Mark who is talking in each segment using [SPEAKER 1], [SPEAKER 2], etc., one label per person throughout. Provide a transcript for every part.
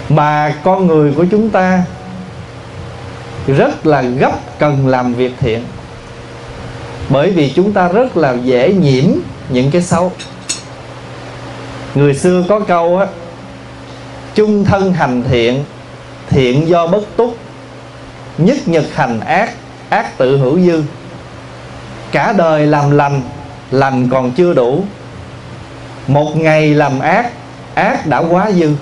[SPEAKER 1] Mà con người của chúng ta rất là gấp cần làm việc thiện, bởi vì chúng ta rất là dễ nhiễm những cái xấu. Người xưa có câu á: chung thân hành thiện, thiện do bất túc, nhất nhật hành ác, ác tự hữu dư. Cả đời làm lành, lành còn chưa đủ, một ngày làm ác, ác đã quá dư.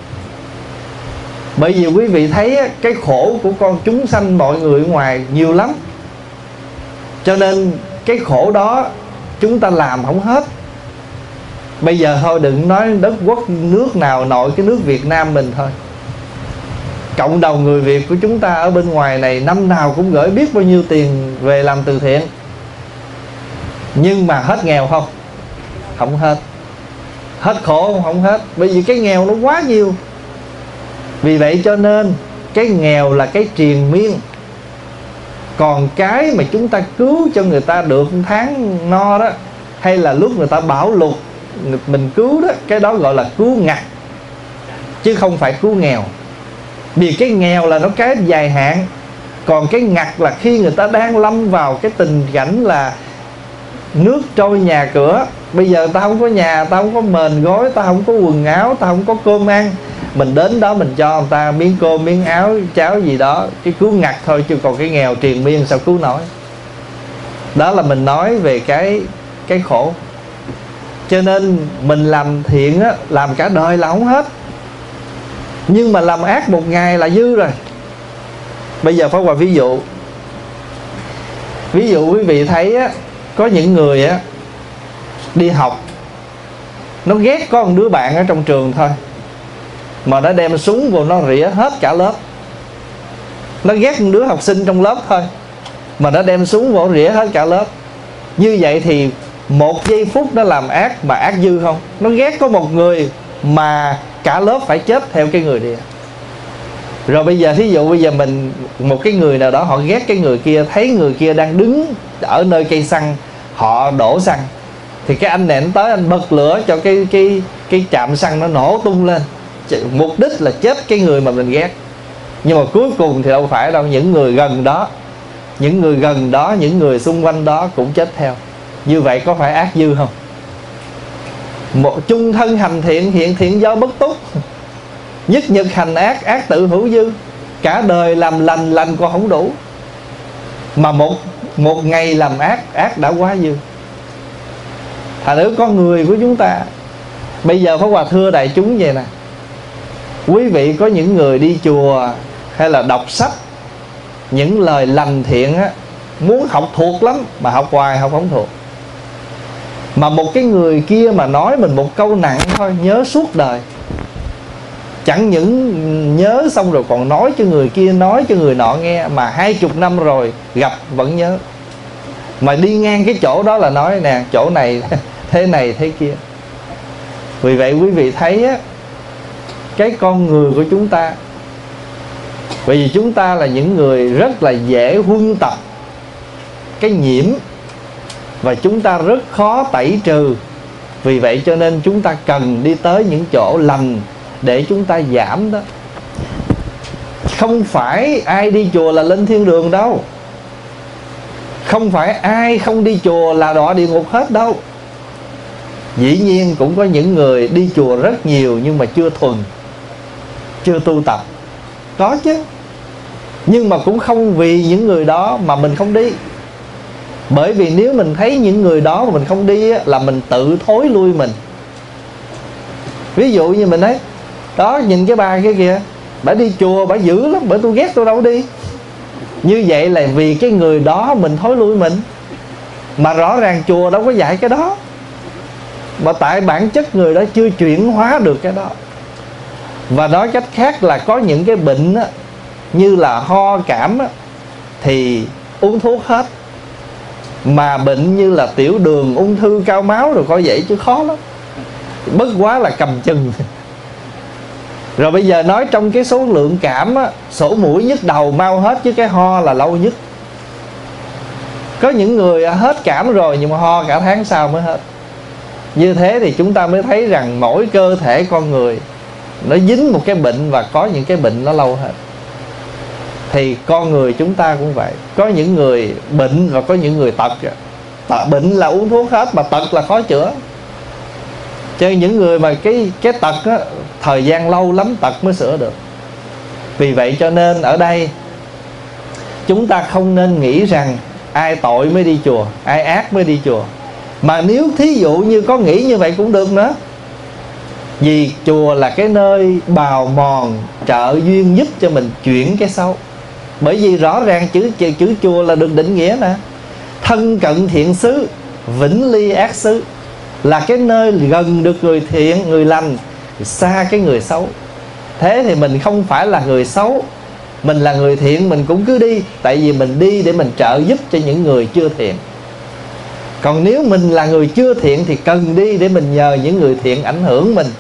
[SPEAKER 1] Bởi vì quý vị thấy á, cái khổ của con chúng sanh mọi người ở ngoài nhiều lắm, cho nên cái khổ đó chúng ta làm không hết. Bây giờ thôi đừng nói đất quốc nước nào, nội cái nước Việt Nam mình thôi. Cộng đồng người Việt của chúng ta ở bên ngoài này năm nào cũng gửi biết bao nhiêu tiền về làm từ thiện, nhưng mà hết nghèo không? Không hết. Hết khổ không hết, bởi vì cái nghèo nó quá nhiều. Vì vậy cho nên cái nghèo là cái triền miên. Còn cái mà chúng ta cứu cho người ta được tháng no đó, hay là lúc người ta bão lụt mình cứu đó, cái đó gọi là cứu ngặt, chứ không phải cứu nghèo. Vì cái nghèo là nó cái dài hạn, còn cái ngặt là khi người ta đang lâm vào cái tình cảnh là nước trôi nhà cửa. Bây giờ ta không có nhà, ta không có mền gối, ta không có quần áo, ta không có cơm ăn, mình đến đó mình cho người ta miếng cơm, miếng áo, cháo gì đó, cái cứu ngặt thôi. Chứ còn cái nghèo triền miên sao cứu nổi. Đó là mình nói về cái khổ. Cho nên mình làm thiện á, làm cả đời là không hết, nhưng mà làm ác một ngày là dư rồi. Bây giờ Pháp Hòa ví dụ. Ví dụ quý vị thấy á, có những người á đi học, nó ghét có một đứa bạn ở trong trường thôi, mà nó đem súng vô nó rỉa hết cả lớp. Nó ghét một đứa học sinh trong lớp thôi, mà nó đem súng vô rỉa hết cả lớp. Như vậy thì một giây phút nó làm ác, mà ác dư không? Nó ghét có một người mà cả lớp phải chết theo cái người đi. Rồi bây giờ thí dụ bây giờ mình, một cái người nào đó họ ghét cái người kia, thấy người kia đang đứng ở nơi cây xăng, họ đổ xăng, thì cái anh này anh tới anh bật lửa cho cái trạm xăng nó nổ tung lên, mục đích là chết cái người mà mình ghét. Nhưng mà cuối cùng thì đâu phải đâu, những người gần đó, những người xung quanh đó cũng chết theo. Như vậy có phải ác dư không? Một chung thân hành thiện, thiện do bất túc, nhất nhật hành ác, ác tự hữu dư. Cả đời làm lành, lành còn không đủ, mà một ngày làm ác, ác đã quá dư. Thành thử con người của chúng ta bây giờ Pháp Hòa thưa đại chúng vậy nè: quý vị có những người đi chùa hay là đọc sách, những lời lành thiện á, muốn học thuộc lắm, mà học hoài học không thuộc. Mà một cái người kia mà nói mình một câu nặng thôi, nhớ suốt đời. Chẳng những nhớ xong rồi còn nói cho người kia, nói cho người nọ nghe, mà 20 năm rồi gặp vẫn nhớ. Mà đi ngang cái chỗ đó là nói nè, chỗ này thế kia. Vì vậy quý vị thấy á, cái con người của chúng ta, bởi vì chúng ta là những người rất là dễ huân tập cái nhiễm, và chúng ta rất khó tẩy trừ. Vì vậy cho nên chúng ta cần đi tới những chỗ lành để chúng ta giảm đó. Không phải ai đi chùa là lên thiên đường đâu, không phải ai không đi chùa là đọa địa ngục hết đâu. Dĩ nhiên cũng có những người đi chùa rất nhiều nhưng mà chưa thuần, chưa tu tập, có chứ. Nhưng mà cũng không vì những người đó mà mình không đi. Bởi vì nếu mình thấy những người đó mà mình không đi á, là mình tự thối lui mình. Ví dụ như mình thấy đó, nhìn cái bà kia kìa, bà đi chùa bà dữ lắm, bởi tôi ghét, tôi đâu đi. Như vậy là vì cái người đó mình thối lui mình. Mà rõ ràng chùa đâu có dạy cái đó, mà tại bản chất người đó chưa chuyển hóa được cái đó. Và nói cách khác là có những cái bệnh á, như là ho cảm á, thì uống thuốc hết. Mà bệnh như là tiểu đường, ung thư, cao máu rồi coi vậy chứ khó lắm, bất quá là cầm chừng. Rồi bây giờ nói trong cái số lượng cảm á, sổ mũi nhức đầu mau hết, chứ cái ho là lâu nhất. Có những người hết cảm rồi nhưng mà ho cả tháng sau mới hết. Như thế thì chúng ta mới thấy rằng mỗi cơ thể con người nó dính một cái bệnh và có những cái bệnh nó lâu hết. Thì con người chúng ta cũng vậy, có những người bệnh và có những người tật. Bệnh là uống thuốc hết, mà tật là khó chữa. Cho nên những người mà cái tật á, thời gian lâu lắm tật mới sửa được. Vì vậy cho nên ở đây chúng ta không nên nghĩ rằng ai tội mới đi chùa, ai ác mới đi chùa. Mà nếu thí dụ như có nghĩ như vậy cũng được nữa. Vì chùa là cái nơi bào mòn, trợ duyên, giúp cho mình chuyển cái xấu. Bởi vì rõ ràng chữ chùa là được định nghĩa nè: thân cận thiện xứ, vĩnh ly ác xứ. Là cái nơi gần được người thiện, người lành, xa cái người xấu. Thế thì mình không phải là người xấu, mình là người thiện mình cũng cứ đi. Tại vì mình đi để mình trợ giúp cho những người chưa thiện. Còn nếu mình là người chưa thiện thì cần đi để mình nhờ những người thiện ảnh hưởng mình.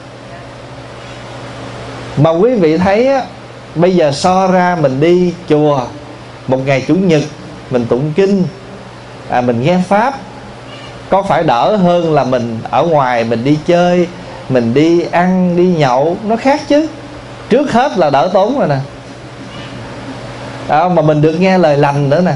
[SPEAKER 1] Mà quý vị thấy á, bây giờ so ra mình đi chùa một ngày Chủ nhật, mình tụng kinh, mình nghe Pháp, có phải đỡ hơn là mình ở ngoài mình đi chơi, mình đi ăn, đi nhậu? Nó khác chứ. Trước hết là đỡ tốn rồi nè. Đó, mà mình được nghe lời lành nữa nè.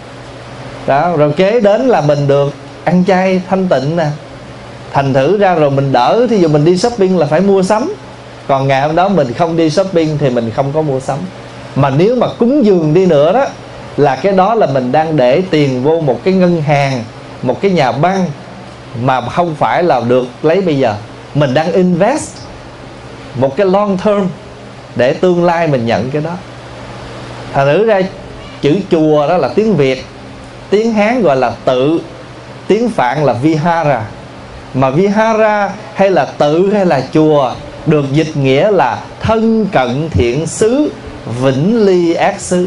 [SPEAKER 1] Đó, rồi kế đến là mình được ăn chay thanh tịnh nè. Thành thử ra rồi mình đỡ. Thí dụ mình đi shopping là phải mua sắm, còn ngày hôm đó mình không đi shopping thì mình không có mua sắm. Mà nếu mà cúng dường đi nữa đó, là cái đó là mình đang để tiền vô một cái ngân hàng, một cái nhà băng, mà không phải là được lấy bây giờ. Mình đang invest một cái long term để tương lai mình nhận cái đó. Thành thử ra chữ chùa đó là tiếng Việt, tiếng Hán gọi là tự, tiếng Phạn là vihara. Mà vihara hay là tự hay là chùa được dịch nghĩa là thân cận thiện xứ, vĩnh ly ác xứ.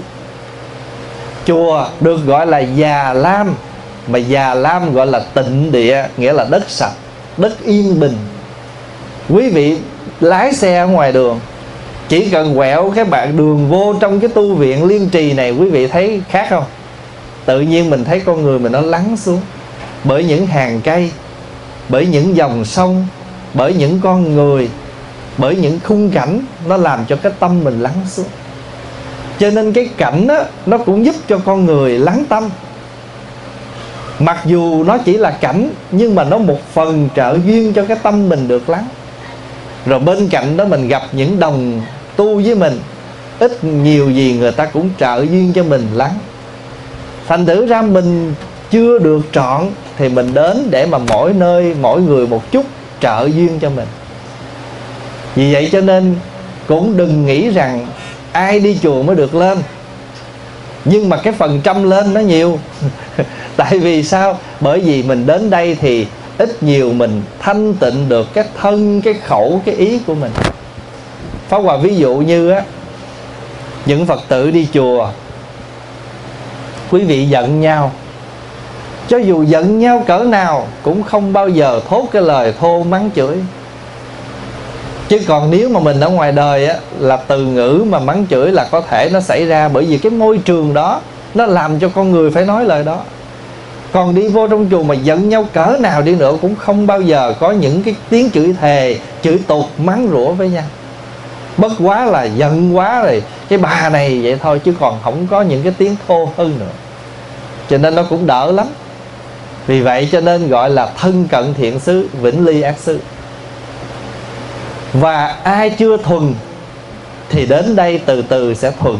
[SPEAKER 1] Chùa được gọi là già lam, mà già lam gọi là tịnh địa, nghĩa là đất sạch, đất yên bình. Quý vị lái xe ở ngoài đường, chỉ cần quẹo cái bạn đường vô trong cái tu viện Liên Trì này, quý vị thấy khác không? Tự nhiên mình thấy con người mình nó lắng xuống. Bởi những hàng cây, bởi những dòng sông, bởi những con người, bởi những khung cảnh, nó làm cho cái tâm mình lắng xuống. Cho nên cái cảnh đó, nó cũng giúp cho con người lắng tâm. Mặc dù nó chỉ là cảnh, nhưng mà nó một phần trợ duyên cho cái tâm mình được lắng. Rồi bên cạnh đó mình gặp những đồng tu với mình, ít nhiều gì người ta cũng trợ duyên cho mình lắng. Thành thử ra mình chưa được trọn thì mình đến để mà mỗi nơi, mỗi người một chút trợ duyên cho mình. Vì vậy cho nên cũng đừng nghĩ rằng ai đi chùa mới được lên. Nhưng mà cái phần trăm lên nó nhiều. Tại vì sao? Bởi vì mình đến đây thì ít nhiều mình thanh tịnh được cái thân, cái khẩu, cái ý của mình. Pháp Hòa ví dụ như á, những Phật tử đi chùa, quý vị giận nhau, cho dù giận nhau cỡ nào cũng không bao giờ thốt cái lời thô mắng chửi. Chứ còn nếu mà mình ở ngoài đời á, là từ ngữ mà mắng chửi là có thể nó xảy ra. Bởi vì cái môi trường đó nó làm cho con người phải nói lời đó. Còn đi vô trong chùa mà giận nhau cỡ nào đi nữa cũng không bao giờ có những cái tiếng chửi thề, chửi tục, mắng rủa với nhau. Bất quá là giận quá rồi cái bà này vậy thôi, chứ còn không có những cái tiếng thô hơn nữa. Cho nên nó cũng đỡ lắm. Vì vậy cho nên gọi là thân cận thiện xứ, vĩnh ly ác xứ. Và ai chưa thuần thì đến đây từ từ sẽ thuần.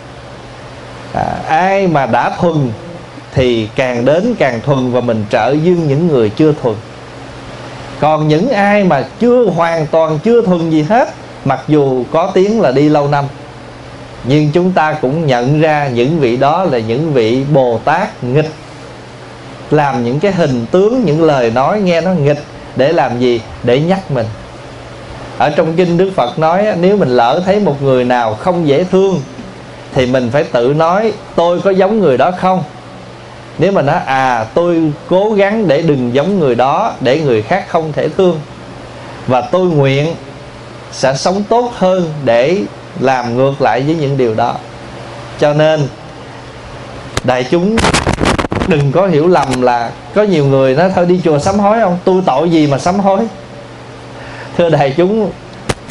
[SPEAKER 1] Ai mà đã thuần thì càng đến càng thuần, và mình trợ duyên những người chưa thuần. Còn những ai mà hoàn toàn chưa thuần gì hết, mặc dù có tiếng là đi lâu năm, nhưng chúng ta cũng nhận ra những vị đó là những vị Bồ Tát nghịch, làm những cái hình tướng, những lời nói nghe nó nghịch. Để làm gì? Để nhắc mình. Ở trong kinh Đức Phật nói, nếu mình lỡ thấy một người nào không dễ thương thì mình phải tự nói tôi có giống người đó không. Nếu mà nói tôi cố gắng để đừng giống người đó, để người khác không thể thương, và tôi nguyện sẽ sống tốt hơn để làm ngược lại với những điều đó. Cho nên đại chúng đừng có hiểu lầm là có nhiều người nói thôi đi chùa sám hối không, tôi tội gì mà sám hối. Thưa đại chúng,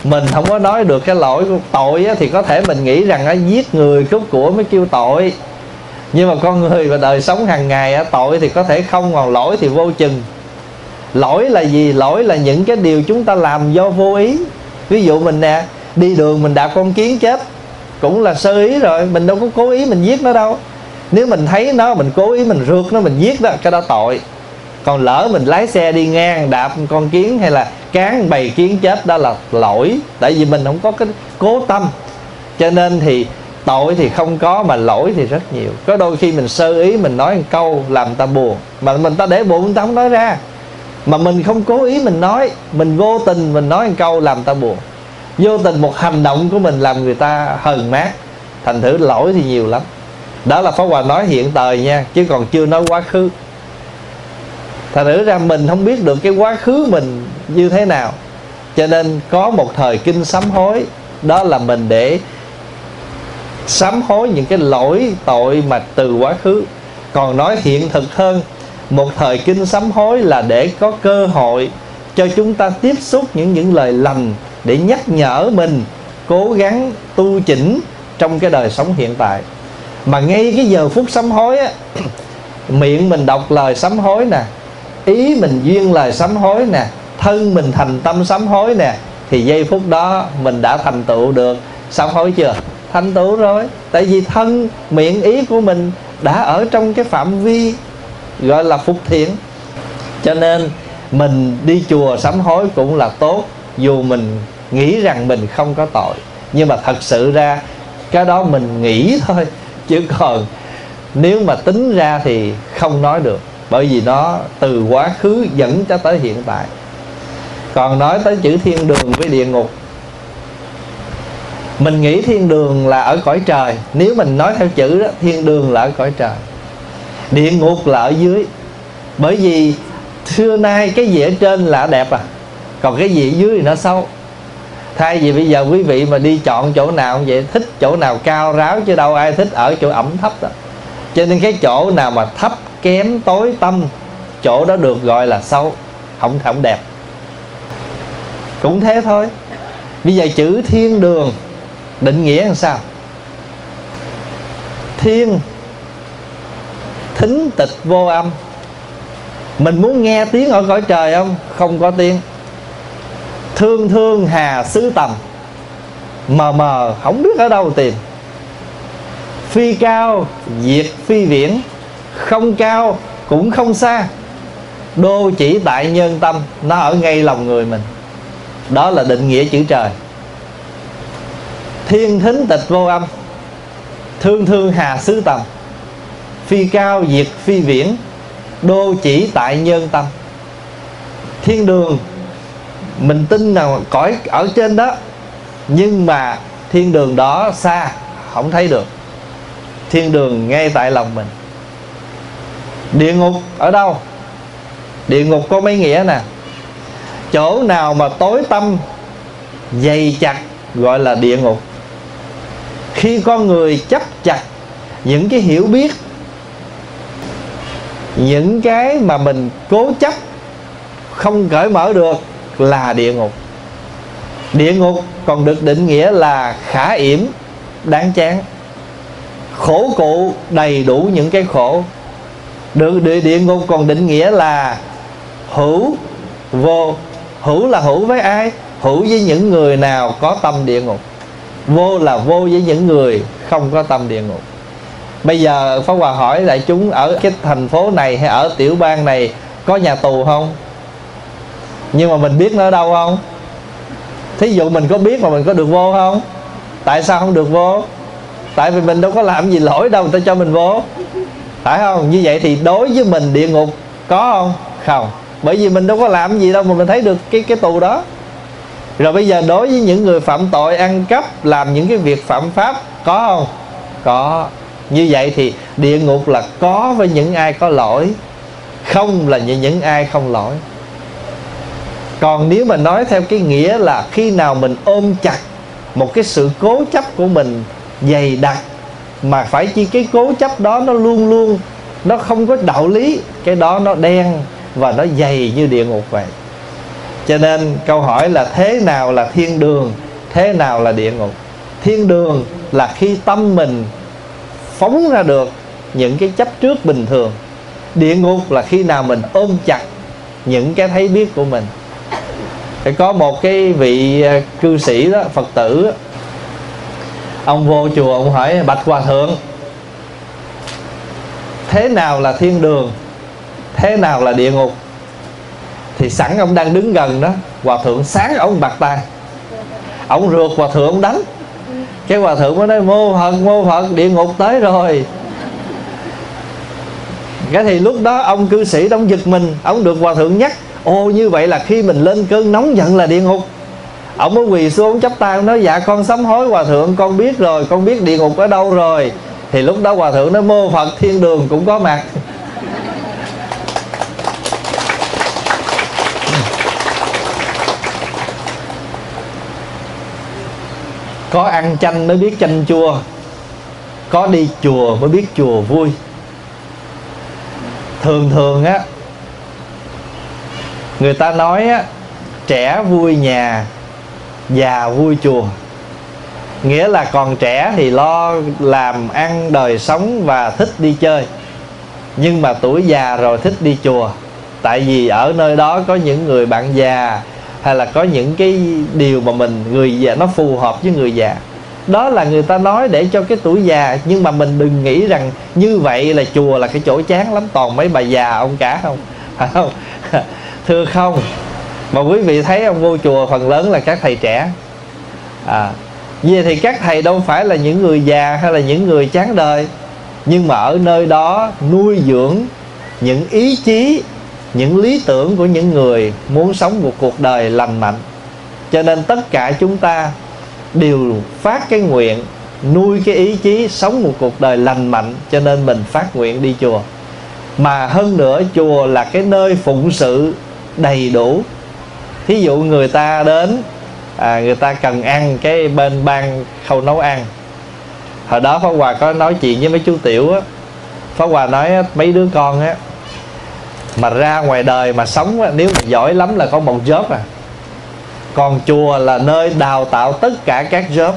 [SPEAKER 1] Mình không có nói được cái lỗi của tội á, thì có thể mình nghĩ rằng á, giết người cướp của mới kêu tội. Nhưng mà con người và đời sống hàng ngày á, tội thì có thể không, còn lỗi thì vô chừng. Lỗi là gì? Lỗi là những cái điều chúng ta làm do vô ý. Ví dụ mình nè, đi đường mình đạp con kiến chết, cũng là sơ ý rồi, mình đâu có cố ý mình giết nó đâu. Nếu mình thấy nó, mình cố ý mình rượt nó, mình giết đó, cái đó tội. Còn lỡ mình lái xe đi ngang đạp con kiến hay là cán bầy kiến chết, đó là lỗi. Tại vì mình không có cái cố tâm. Cho nên thì tội thì không có, mà lỗi thì rất nhiều. Có đôi khi mình sơ ý mình nói một câu làm người ta buồn, mà mình ta để bụng người ta không nói ra. Mà mình không cố ý mình nói, mình vô tình mình nói một câu làm người ta buồn. Vô tình một hành động của mình làm người ta hờn mát. Thành thử lỗi thì nhiều lắm. Đó là Pháp Hòa nói hiện thời nha, chứ còn chưa nói quá khứ. Thành thử ra mình không biết được cái quá khứ mình như thế nào. Cho nên có một thời kinh sám hối, đó là mình để sám hối những cái lỗi tội mà từ quá khứ. Còn nói hiện thực hơn, một thời kinh sám hối là để có cơ hội cho chúng ta tiếp xúc những lời lành, để nhắc nhở mình cố gắng tu chỉnh trong cái đời sống hiện tại. Mà ngay cái giờ phút sám hối á, miệng mình đọc lời sám hối nè, ý mình duyên lời sám hối nè, thân mình thành tâm sám hối nè, thì giây phút đó mình đã thành tựu được sám hối chưa? Thành tựu rồi. Tại vì thân, miệng, ý của mình đã ở trong cái phạm vi gọi là phục thiện. Cho nên mình đi chùa sám hối cũng là tốt, dù mình nghĩ rằng mình không có tội. Nhưng mà thật sự ra cái đó mình nghĩ thôi, chứ còn nếu mà tính ra thì không nói được. Bởi vì nó từ quá khứ dẫn cho tới hiện tại. Còn nói tới chữ thiên đường với địa ngục, mình nghĩ thiên đường là ở cõi trời. Nếu mình nói theo chữ đó, thiên đường là ở cõi trời, địa ngục là ở dưới. Bởi vì xưa nay cái gì ở trên là đẹp à, còn cái gì ở dưới thì nó xấu. Thay vì bây giờ quý vị mà đi chọn chỗ nào cũng vậy, thích chỗ nào cao ráo, chứ đâu ai thích ở chỗ ẩm thấp đó. Cho nên cái chỗ nào mà thấp, kém, tối tăm, chỗ đó được gọi là xấu, không đẹp. Cũng thế thôi. Bây giờ chữ thiên đường định nghĩa làm sao? Thiên, thính tịch vô âm. Mình muốn nghe tiếng ở cõi trời không? Không có tiếng. Thương thương hà xứ tầm, mờ mờ không biết ở đâu tìm. Phi cao diệt phi viễn, không cao cũng không xa. Đô chỉ tại nhân tâm, nó ở ngay lòng người mình. Đó là định nghĩa chữ trời. Thiên thính tịch vô âm, thương thương hà xứ tầm, phi cao diệt phi viễn, đô chỉ tại nhân tâm. Thiên đường mình tin là cõi ở trên đó, nhưng mà thiên đường đó xa, không thấy được. Thiên đường ngay tại lòng mình. Địa ngục ở đâu? Địa ngục có mấy nghĩa nè. Chỗ nào mà tối tăm dày chặt gọi là địa ngục. Khi con người chấp chặt những cái hiểu biết, những cái mà mình cố chấp không cởi mở được là địa ngục. Địa ngục còn được định nghĩa là khả yểm, đáng chán, khổ cụ, đầy đủ những cái khổ. Địa ngục còn định nghĩa là hữu, vô. Hữu là hữu với ai? Hữu với những người nào có tâm địa ngục. Vô là vô với những người không có tâm địa ngục. Bây giờ Pháp Hòa hỏi đại chúng, ở cái thành phố này hay ở tiểu bang này có nhà tù không? Nhưng mà mình biết nó ở đâu không? Thí dụ mình có biết mà mình có được vô không? Tại sao không được vô? Tại vì mình đâu có làm gì lỗi đâu, người ta cho mình vô, phải không? Như vậy thì đối với mình địa ngục có không? Không. Bởi vì mình đâu có làm gì đâu mà mình thấy được cái tù đó. Rồi bây giờ đối với những người phạm tội, ăn cắp, làm những cái việc phạm pháp, có không? Có. Như vậy thì địa ngục là có với những ai có lỗi, không là những ai không lỗi. Còn nếu mà nói theo cái nghĩa là khi nào mình ôm chặt một cái sự cố chấp của mình dày đặc, mà phải chi cái cố chấp đó nó luôn luôn nó không có đạo lý, cái đó nó đen và nó dày như địa ngục vậy. Cho nên câu hỏi là thế nào là thiên đường, thế nào là địa ngục? Thiên đường là khi tâm mình phóng ra được những cái chấp trước bình thường. Địa ngục là khi nào mình ôm chặt những cái thấy biết của mình. Thì có một cái vị cư sĩ đó, Phật tử đó, ông vô chùa ông hỏi: bạch hòa thượng, thế nào là thiên đường, thế nào là địa ngục? Thì sẵn ông đang đứng gần đó, hòa thượng sáng ông bạc tay, ông rượt hòa thượng ông đánh. Cái hòa thượng mới nói: mô Phật, địa ngục tới rồi. Cái thì lúc đó ông cư sĩ ông giật mình, ông được hòa thượng nhắc: ồ, như vậy là khi mình lên cơn nóng giận là địa ngục. Ông mới quỳ xuống chắp tay, ông nói: dạ con sám hối hòa thượng, con biết rồi, con biết địa ngục ở đâu rồi. Thì lúc đó hòa thượng nói: mô Phật, thiên đường cũng có mặt. Có ăn chanh mới biết chanh chua, có đi chùa mới biết chùa vui. Thường á, người ta nói á, trẻ vui nhà, già vui chùa. Nghĩa là còn trẻ thì lo làm ăn đời sống và thích đi chơi, nhưng mà tuổi già rồi thích đi chùa. Tại vì ở nơi đó có những người bạn già, hay là có những cái điều mà người già nó phù hợp với người già. Đó là người ta nói để cho cái tuổi già. Nhưng mà mình đừng nghĩ rằng như vậy là chùa là cái chỗ chán lắm, toàn mấy bà già ông cả không, phải không? Thưa không. Mà quý vị thấy ông vô chùa phần lớn là các thầy trẻ. Vậy thì các thầy đâu phải là những người già hay là những người chán đời, nhưng mà ở nơi đó nuôi dưỡng những ý chí, những lý tưởng của những người muốn sống một cuộc đời lành mạnh. Cho nên tất cả chúng ta đều phát cái nguyện nuôi cái ý chí sống một cuộc đời lành mạnh. Cho nên mình phát nguyện đi chùa. Mà hơn nữa, chùa là cái nơi phụng sự đầy đủ. Thí dụ người ta đến, người ta cần ăn, cái bên ban khâu nấu ăn. Hồi đó Pháp Hòa có nói chuyện với mấy chú Tiểu á, Pháp Hòa nói mấy đứa con á, mà ra ngoài đời mà sống á, nếu mà giỏi lắm là có một job à. Còn chùa là nơi đào tạo tất cả các job.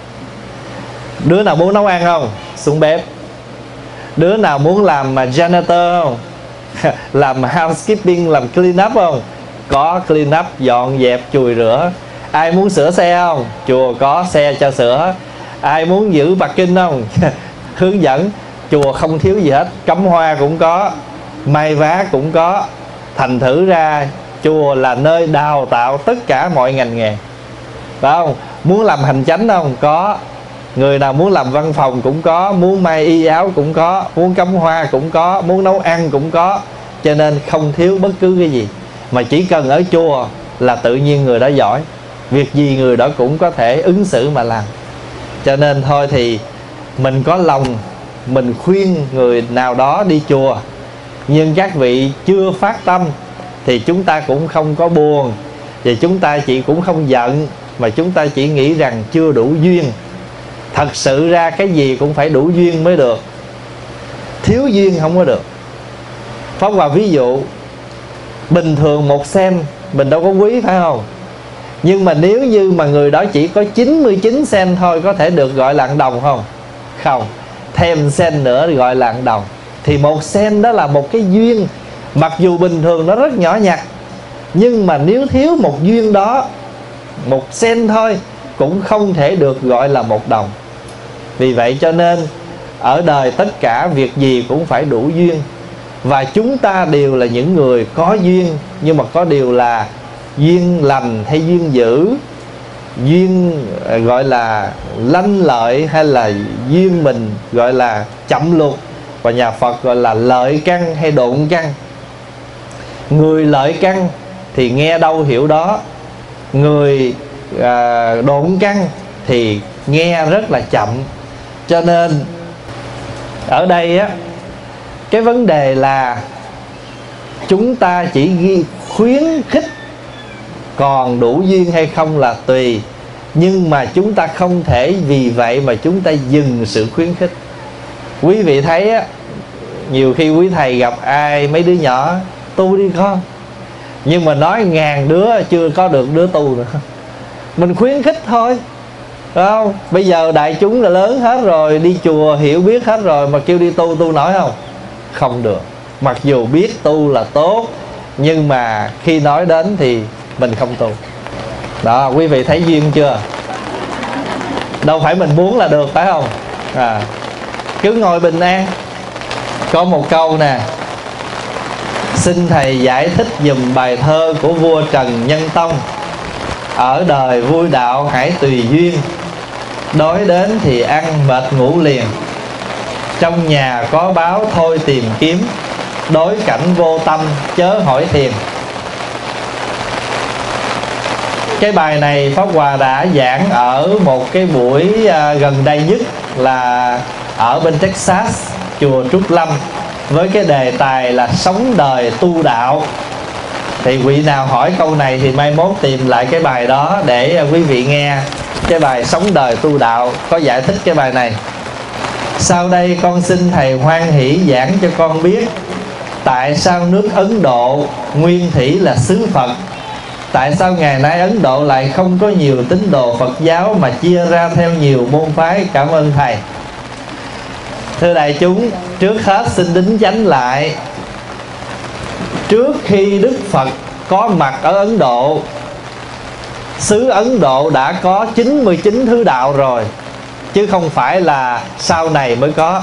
[SPEAKER 1] Đứa nào muốn nấu ăn không? Xuống bếp. Đứa nào muốn làm janitor không? Làm housekeeping, làm clean up không? Có clean up, dọn dẹp, chùi rửa. Ai muốn sửa xe không? Chùa có xe cho sửa. Ai muốn giữ parking không? Hướng dẫn. Chùa không thiếu gì hết. Cắm hoa cũng có, may vá cũng có. Thành thử ra chùa là nơi đào tạo tất cả mọi ngành nghề, phải không? Muốn làm hành chánh không? Có. Người nào muốn làm văn phòng cũng có, muốn may y áo cũng có, muốn cắm hoa cũng có, muốn nấu ăn cũng có. Cho nên không thiếu bất cứ cái gì. Mà chỉ cần ở chùa là tự nhiên người đó giỏi, việc gì người đó cũng có thể ứng xử mà làm. Cho nên thôi thì mình có lòng mình khuyên người nào đó đi chùa, nhưng các vị chưa phát tâm thì chúng ta cũng không có buồn, và chúng ta cũng không giận, mà chúng ta chỉ nghĩ rằng chưa đủ duyên. Thật sự ra cái gì cũng phải đủ duyên mới được, thiếu duyên không có được. Pháp Hòa ví dụ, bình thường một sen mình đâu có quý, phải không? Nhưng mà nếu như mà người đó chỉ có 99 sen thôi, có thể được gọi là 1 đồng không? Không. Thêm sen nữa thì gọi là 1 đồng. Thì 1 sen đó là một cái duyên. Mặc dù bình thường nó rất nhỏ nhặt, nhưng mà nếu thiếu một duyên đó, 1 sen thôi, cũng không thể được gọi là 1 đồng. Vì vậy cho nên ở đời tất cả việc gì cũng phải đủ duyên. Và chúng ta đều là những người có duyên, nhưng mà có điều là duyên lành hay duyên dữ, duyên gọi là lanh lợi, hay là duyên mình gọi là chậm lục, và nhà Phật gọi là lợi căn hay độn căn. Người lợi căn thì nghe đâu hiểu đó, người độn căn thì nghe rất là chậm. Cho nên ở đây á, cái vấn đề là chúng ta chỉ khuyến khích, còn đủ duyên hay không là tùy. Nhưng mà chúng ta không thể vì vậy mà chúng ta dừng sự khuyến khích. Quý vị thấy á, nhiều khi quý thầy gặp ai, mấy đứa nhỏ: tu đi con, Nhưng mà nói 1000 đứa chưa có được đứa tu nữa. Mình khuyến khích thôi, phải không? Bây giờ đại chúng là lớn hết rồi, đi chùa hiểu biết hết rồi, mà kêu đi tu nổi không? Không được. Mặc dù biết tu là tốt, nhưng mà khi nói đến thì mình không tu. Đó, quý vị thấy duyên chưa? Đâu phải mình muốn là được, phải không? Cứ ngồi bình an. Có một câu nè: xin thầy giải thích dùm bài thơ của vua Trần Nhân Tông: ở đời vui đạo hãy tùy duyên, đói đến thì ăn mệt ngủ liền, trong nhà có báo thôi tìm kiếm, đối cảnh vô tâm chớ hỏi thiền. Cái bài này Pháp Hòa đã giảng ở một cái buổi gần đây nhất là ở bên Texas, chùa Trúc Lâm, với cái đề tài là sống đời tu đạo. Thì vị nào hỏi câu này thì mai mốt tìm lại cái bài đó để quý vị nghe. Cái bài sống đời tu đạo có giải thích cái bài này. Sau đây con xin thầy hoan hỷ giảng cho con biết tại sao nước Ấn Độ nguyên thủy là xứ Phật. Tại sao ngày nay Ấn Độ lại không có nhiều tín đồ Phật giáo mà chia ra theo nhiều môn phái? Cảm ơn thầy. Thưa đại chúng, trước hết xin đính chánh lại, trước khi Đức Phật có mặt ở Ấn Độ, xứ Ấn Độ đã có 99 thứ đạo rồi, chứ không phải là sau này mới có.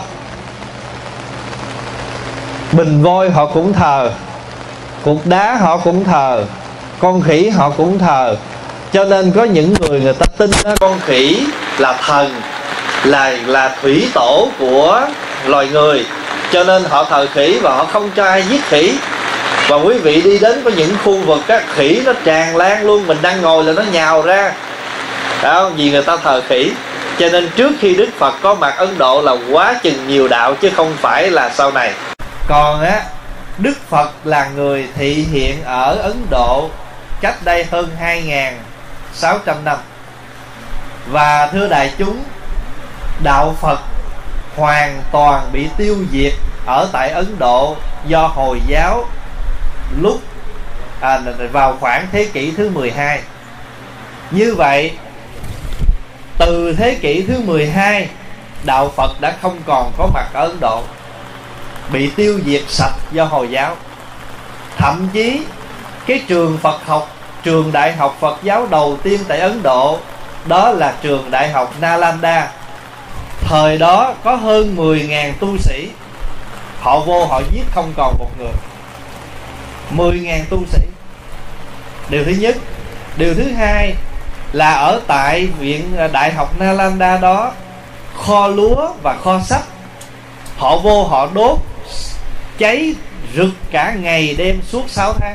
[SPEAKER 1] Bình voi họ cũng thờ, cục đá họ cũng thờ, con khỉ họ cũng thờ. Cho nên có những người ta tin con khỉ là thần, là thủy tổ của loài người, cho nên họ thờ khỉ và họ không cho ai giết khỉ. Và quý vị đi đến có những khu vực các khỉ nó tràn lan luôn, mình đang ngồi là nó nhào ra, phải không? Vì người ta thờ khỉ. Cho nên trước khi Đức Phật có mặt Ấn Độ là quá chừng nhiều đạo, chứ không phải là sau này. Còn Đức Phật là người thị hiện ở Ấn Độ cách đây hơn 2.600 năm. Và thưa đại chúng, đạo Phật hoàn toàn bị tiêu diệt ở tại Ấn Độ do Hồi giáo lúc vào khoảng thế kỷ thứ 12. Như vậy, từ thế kỷ thứ 12, đạo Phật đã không còn có mặt ở Ấn Độ, bị tiêu diệt sạch do Hồi giáo. Thậm chí cái trường Phật học, trường đại học Phật giáo đầu tiên tại Ấn Độ, đó là trường đại học Nalanda. Thời đó có hơn 10.000 tu sĩ, họ vô họ giết không còn một người. 10.000 tu sĩ. Điều thứ nhất. Điều thứ hai là ở tại viện đại học Nalanda đó, kho lúa và kho sách, họ vô họ đốt cháy rực cả ngày đêm suốt 6 tháng.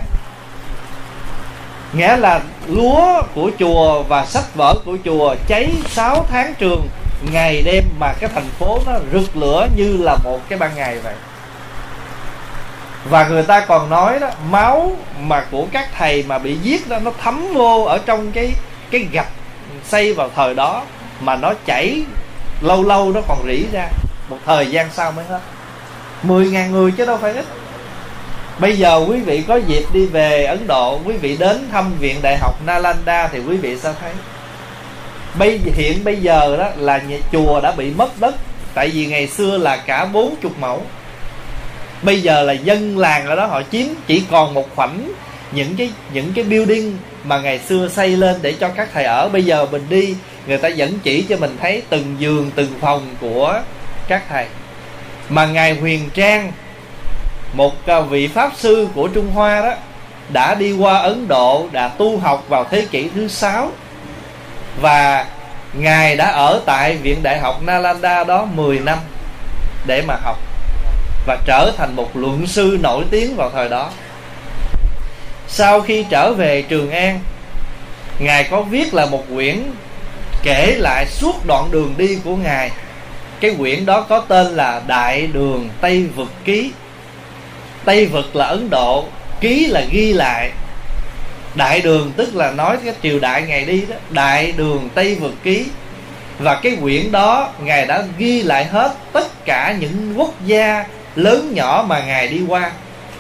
[SPEAKER 1] Nghĩa là lúa của chùa và sách vở của chùa cháy 6 tháng trường, ngày đêm, mà cái thành phố nó rực lửa như là một cái ban ngày vậy. Và người ta còn nói đó, máu mà của các thầy mà bị giết đó, nó thấm vô ở trong cái gạch xây vào thời đó, mà nó chảy lâu lâu nó còn rỉ ra, một thời gian sau mới hết. 10.000 người chứ đâu phải ít. Bây giờ quý vị có dịp đi về Ấn Độ, quý vị đến thăm viện đại học Nalanda thì quý vị sẽ thấy hiện bây giờ đó là nhà chùa đã bị mất đất. Tại vì ngày xưa là cả 40 mẫu, bây giờ là dân làng ở đó họ chiếm, chỉ còn một khoảnh những cái building mà ngày xưa xây lên để cho các thầy ở. Bây giờ mình đi, người ta vẫn chỉ cho mình thấy từng giường từng phòng của các thầy. Mà ngài Huyền Trang, một vị pháp sư của Trung Hoa đó, đã đi qua Ấn Độ, đã tu học vào thế kỷ thứ 6. Và ngài đã ở tại viện đại học Nalanda đó 10 năm để mà học, và trở thành một luận sư nổi tiếng vào thời đó. Sau khi trở về Trường An, ngài có viết là một quyển kể lại suốt đoạn đường đi của ngài. Cái quyển đó có tên là Đại Đường Tây Vực Ký. Tây Vực là Ấn Độ, ký là ghi lại. Đại đường tức là nói cái triều đại ngài đi đó, Đại Đường Tây Vực Ký. Và cái quyển đó ngài đã ghi lại hết tất cả những quốc gia lớn nhỏ mà ngài đi qua.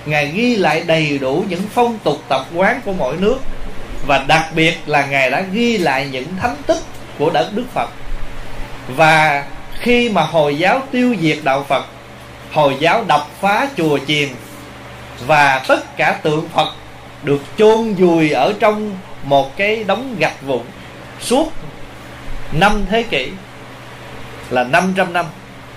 [SPEAKER 1] Ngài ghi lại đầy đủ những phong tục tập quán của mỗi nước, và đặc biệt là Ngài đã ghi lại những thánh tích của đất Đức Phật. Và khi mà Hồi giáo tiêu diệt đạo Phật, Hồi giáo đập phá chùa chiền, và tất cả tượng Phật được chôn vùi ở trong một cái đống gạch vụn suốt 5 thế kỷ, là 500 năm.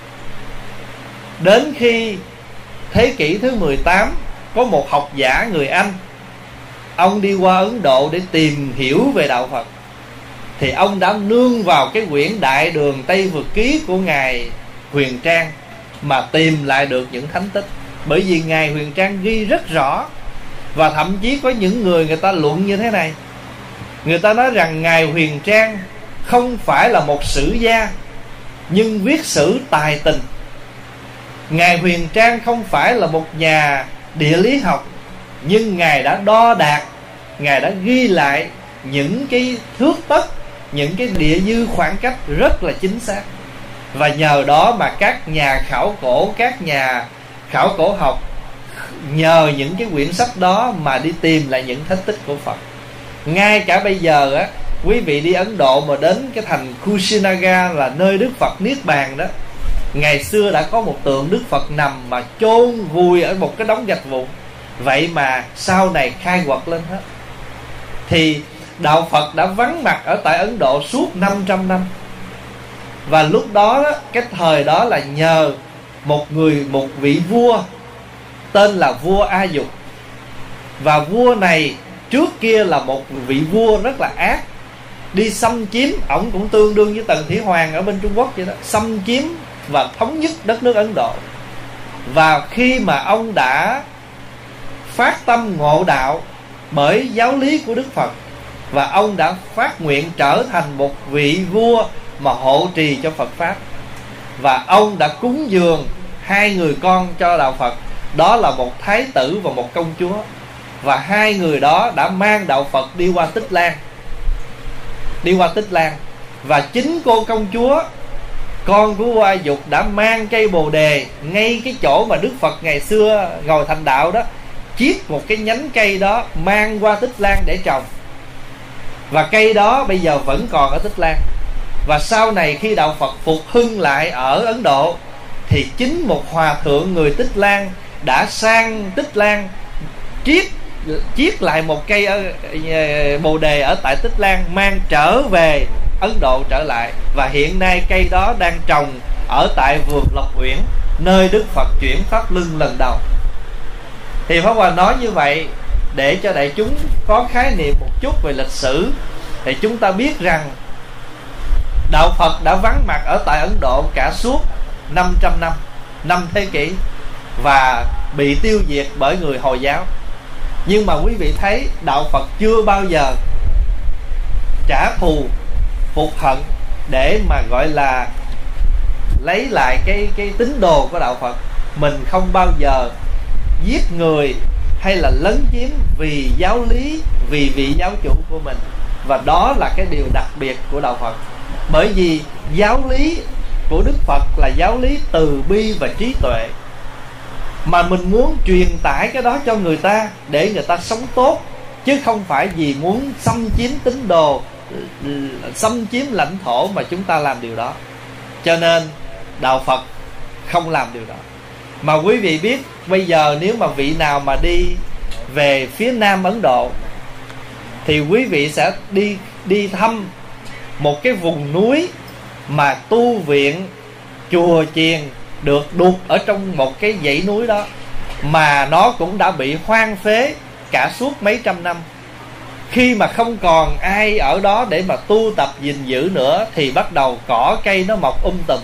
[SPEAKER 1] Đến khi thế kỷ thứ 18, có một học giả người Anh, ông đi qua Ấn Độ để tìm hiểu về đạo Phật, thì ông đã nương vào cái quyển Đại Đường Tây Vực Ký của Ngài Huyền Trang mà tìm lại được những thánh tích. Bởi vì Ngài Huyền Trang ghi rất rõ, và thậm chí có những người ta luận như thế này. Người ta nói rằng Ngài Huyền Trang không phải là một sử gia, nhưng viết sử tài tình. Ngài Huyền Trang không phải là một nhà địa lý học, nhưng Ngài đã đo đạc, Ngài đã ghi lại những cái thước tấc, những cái địa dư khoảng cách rất là chính xác. Và nhờ đó mà các nhà khảo cổ, các nhà khảo cổ học nhờ những cái quyển sách đó mà đi tìm lại những thánh tích của Phật. Ngay cả bây giờ á, quý vị đi Ấn Độ mà đến cái thành Kushinagar là nơi Đức Phật Niết Bàn đó, ngày xưa đã có một tượng Đức Phật nằm mà chôn vùi ở một cái đống gạch vụn. Vậy mà sau này khai quật lên hết. Thì đạo Phật đã vắng mặt ở tại Ấn Độ suốt 500 năm. Và lúc đó, cái thời đó là nhờ một vị vua tên là vua A Dục. Và vua này trước kia là một vị vua rất là ác, đi xâm chiếm, ổng cũng tương đương với Tần Thủy Hoàng ở bên Trung Quốc vậy đó, xâm chiếm và thống nhất đất nước Ấn Độ. Và khi mà ông đã phát tâm ngộ đạo bởi giáo lý của Đức Phật, và ông đã phát nguyện trở thành một vị vua mà hộ trì cho Phật Pháp, và ông đã cúng dường 2 người con cho đạo Phật, đó là một thái tử và một công chúa. Và 2 người đó đã mang đạo Phật đi qua Tích Lan. Và chính cô công chúa, con của vua A Dục, đã mang cây bồ đề ngay cái chỗ mà Đức Phật ngày xưa ngồi thành đạo đó, chiết một cái nhánh cây đó mang qua Tích Lan để trồng. Và cây đó bây giờ vẫn còn ở Tích Lan. Và sau này khi đạo Phật phục hưng lại ở Ấn Độ, thì chính một hòa thượng người Tích Lan đã sang Tích Lan chiết lại một cây bồ đề ở tại Tích Lan, mang trở về Ấn Độ trở lại. Và hiện nay cây đó đang trồng ở tại vườn Lộc Uyển, nơi Đức Phật chuyển pháp luân lần đầu. Thì Pháp Hòa nói như vậy để cho đại chúng có khái niệm một chút về lịch sử, thì chúng ta biết rằng đạo Phật đã vắng mặt ở tại Ấn Độ cả suốt 500 năm, 5 thế kỷ, và bị tiêu diệt bởi người Hồi giáo. Nhưng mà quý vị thấy đạo Phật chưa bao giờ trả thù, phục hận để mà gọi là lấy lại cái tín đồ của đạo Phật. Mình không bao giờ giết người hay là lấn chiếm vì giáo lý, vì vị giáo chủ của mình. Và đó là cái điều đặc biệt của đạo Phật. Bởi vì giáo lý của Đức Phật là giáo lý từ bi và trí tuệ, mà mình muốn truyền tải cái đó cho người ta để người ta sống tốt, chứ không phải vì muốn xâm chiếm tín đồ, xâm chiếm lãnh thổ mà chúng ta làm điều đó. Cho nên đạo Phật không làm điều đó. Mà quý vị biết bây giờ nếu mà vị nào mà đi về phía Nam Ấn Độ, thì quý vị sẽ đi thăm một cái vùng núi mà tu viện, chùa chiền được đục ở trong một cái dãy núi đó, mà nó cũng đã bị hoang phế cả suốt mấy trăm năm. Khi mà không còn ai ở đó để mà tu tập gìn giữ nữa, thì bắt đầu cỏ cây nó mọc tùm.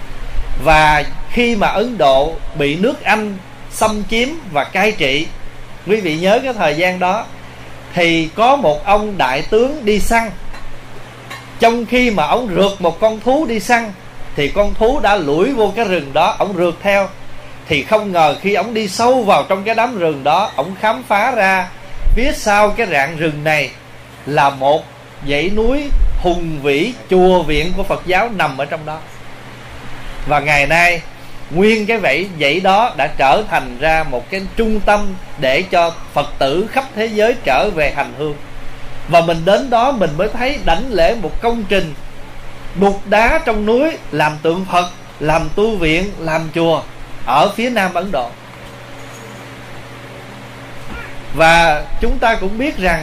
[SPEAKER 1] Và khi mà Ấn Độ bị nước Anh xâm chiếm và cai trị, quý vị nhớ cái thời gian đó, thì có một ông đại tướng đi săn. Trong khi mà ông rượt một con thú đi săn, thì con thú đã lủi vô cái rừng đó, ông rượt theo. Thì không ngờ khi ông đi sâu vào trong cái đám rừng đó, ông khám phá ra phía sau cái rạn rừng này là một dãy núi hùng vĩ, chùa viện của Phật giáo nằm ở trong đó. Và ngày nay nguyên cái vậy đó đã trở thành ra một cái trung tâm để cho Phật tử khắp thế giới trở về hành hương. Và mình đến đó mình mới thấy đảnh lễ một công trình bục đá trong núi làm tượng Phật, làm tu viện, làm chùa ở phía nam Ấn Độ. Và chúng ta cũng biết rằng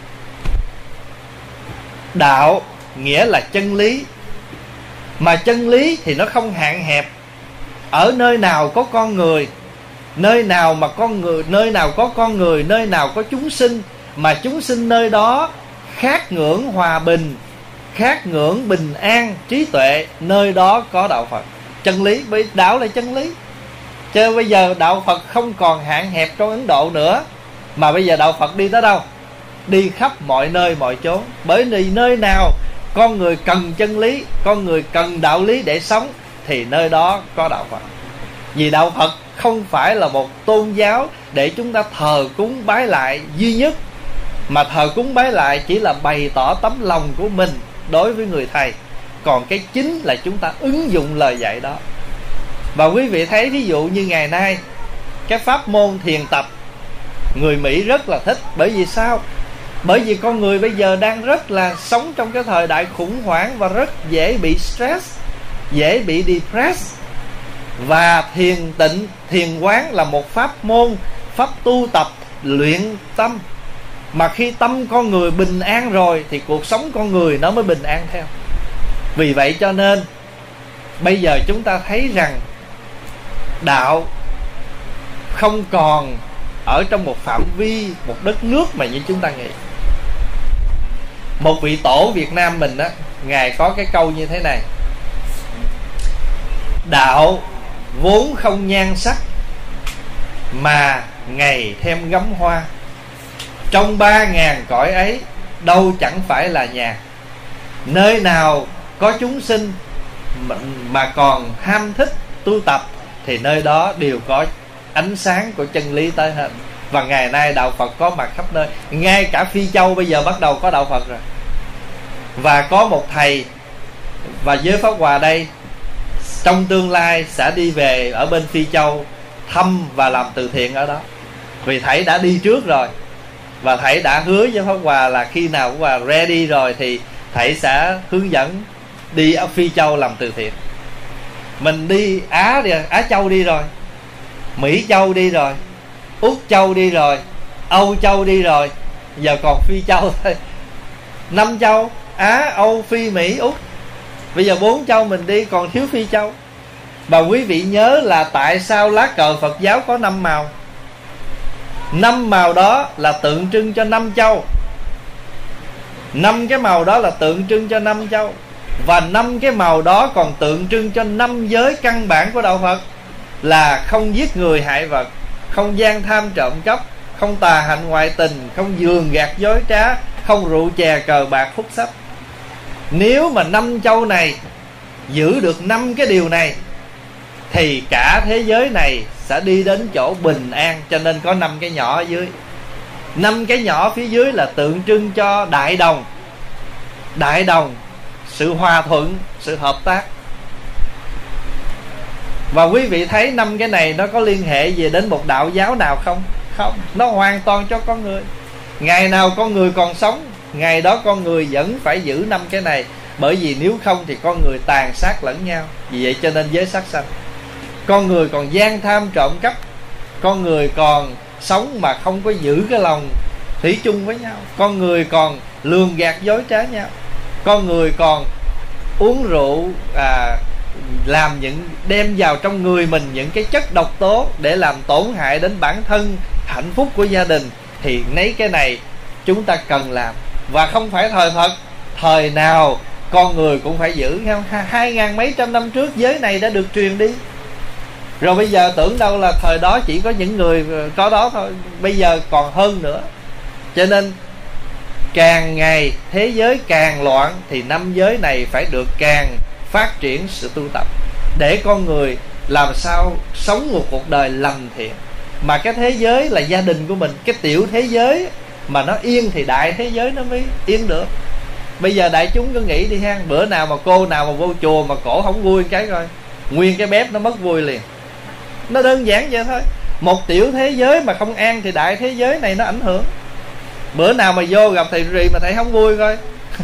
[SPEAKER 1] đạo nghĩa là chân lý, mà chân lý thì nó không hạn hẹp. Ở nơi nào có con người, nơi nào mà con người, nơi nào có con người, nơi nào có chúng sinh, mà chúng sinh nơi đó khát ngưỡng hòa bình, khát ngưỡng bình an, trí tuệ, nơi đó có đạo Phật. Chân lý, bởi đạo là chân lý. Chứ bây giờ đạo Phật không còn hạn hẹp trong Ấn Độ nữa, mà bây giờ đạo Phật đi tới đâu? Đi khắp mọi nơi mọi chốn. Bởi vì nơi nào con người cần chân lý, con người cần đạo lý để sống, thì nơi đó có đạo Phật. Vì đạo Phật không phải là một tôn giáo để chúng ta thờ cúng bái lại duy nhất, mà thờ cúng bái lại chỉ là bày tỏ tấm lòng của mình đối với người thầy. Còn cái chính là chúng ta ứng dụng lời dạy đó. Và quý vị thấy ví dụ như ngày nay cái pháp môn thiền tập, người Mỹ rất là thích. Bởi vì sao? Bởi vì con người bây giờ đang rất là sống trong cái thời đại khủng hoảng và rất dễ bị stress, dễ bị depressed. Và thiền tịnh, thiền quán là một pháp môn, pháp tu tập, luyện tâm. Mà khi tâm con người bình an rồi thì cuộc sống con người nó mới bình an theo. Vì vậy cho nên bây giờ chúng ta thấy rằng đạo không còn ở trong một phạm vi, một đất nước mà như chúng ta nghĩ. Một vị tổ Việt Nam mình á, Ngài có cái câu như thế này: đạo vốn không nhan sắc, mà ngày thêm gấm hoa. Trong 3.000 cõi ấy, đâu chẳng phải là nhà. Nơi nào có chúng sinh mà còn ham thích tu tập, thì nơi đó đều có ánh sáng của chân lý tới hết. Và ngày nay đạo Phật có mặt khắp nơi. Ngay cả Phi Châu bây giờ bắt đầu có đạo Phật rồi. Và có một thầy, và với Pháp Hòa đây trong tương lai sẽ đi về ở bên Phi Châu thăm và làm từ thiện ở đó. Vì thầy đã đi trước rồi, và thầy đã hứa với Pháp Hòa là khi nào Pháp Hòa ready rồi thì thầy sẽ hướng dẫn đi ở Phi Châu làm từ thiện. Mình đi Á Châu đi rồi, Mỹ Châu đi rồi, Úc Châu đi rồi, Âu Châu đi rồi, giờ còn Phi Châu thôi. 5 châu: Á, Âu, Phi, Mỹ, Úc. Bây giờ 4 châu mình đi, còn thiếu Phi Châu. Và quý vị nhớ là tại sao lá cờ Phật giáo có 5 màu? 5 màu đó là tượng trưng cho 5 châu. 5 cái màu đó là tượng trưng cho 5 châu. Và 5 cái màu đó còn tượng trưng cho 5 giới căn bản của đạo Phật, là không giết người hại vật, không gian tham trộm cắp, không tà hạnh ngoại tình, không giường gạt dối trá, không rượu chè cờ bạc hút sách. Nếu mà 5 châu này giữ được 5 cái điều này thì cả thế giới này sẽ đi đến chỗ bình an. Cho nên có 5 cái nhỏ ở dưới. 5 cái nhỏ phía dưới là tượng trưng cho đại đồng. Đại đồng, sự hòa thuận, sự hợp tác. Và quý vị thấy 5 cái này nó có liên hệ gì đến một đạo giáo nào không? Không, nó hoàn toàn cho con người. Ngày nào con người còn sống, ngày đó con người vẫn phải giữ 5 cái này. Bởi vì nếu không thì con người tàn sát lẫn nhau. Vì vậy cho nên giới sát sanh. Con người còn gian tham trộm cắp, con người còn sống mà không có giữ cái lòng thủy chung với nhau, con người còn lường gạt dối trá nhau, con người còn uống rượu, làm đem vào trong người mình những cái chất độc tố để làm tổn hại đến bản thân, hạnh phúc của gia đình. Thì mấy cái này chúng ta cần làm. Và không phải thời Phật, thời nào con người cũng phải giữ. 2.000 mấy trăm năm trước giới này đã được truyền đi. Rồi bây giờ tưởng đâu là thời đó chỉ có những người có đó thôi. Bây giờ còn hơn nữa. Cho nên càng ngày thế giới càng loạn, thì 5 giới này phải được càng phát triển sự tu tập, để con người làm sao sống một cuộc đời lành thiện. Mà cái thế giới là gia đình của mình, cái tiểu thế giới mà nó yên thì đại thế giới nó mới yên được. Bây giờ đại chúng cứ nghĩ đi ha, bữa nào mà cô nào mà vô chùa mà cổ không vui cái coi, nguyên cái bếp nó mất vui liền. Nó đơn giản vậy thôi. Một tiểu thế giới mà không an thì đại thế giới này nó ảnh hưởng. Bữa nào mà vô gặp thầy rì mà thầy không vui coi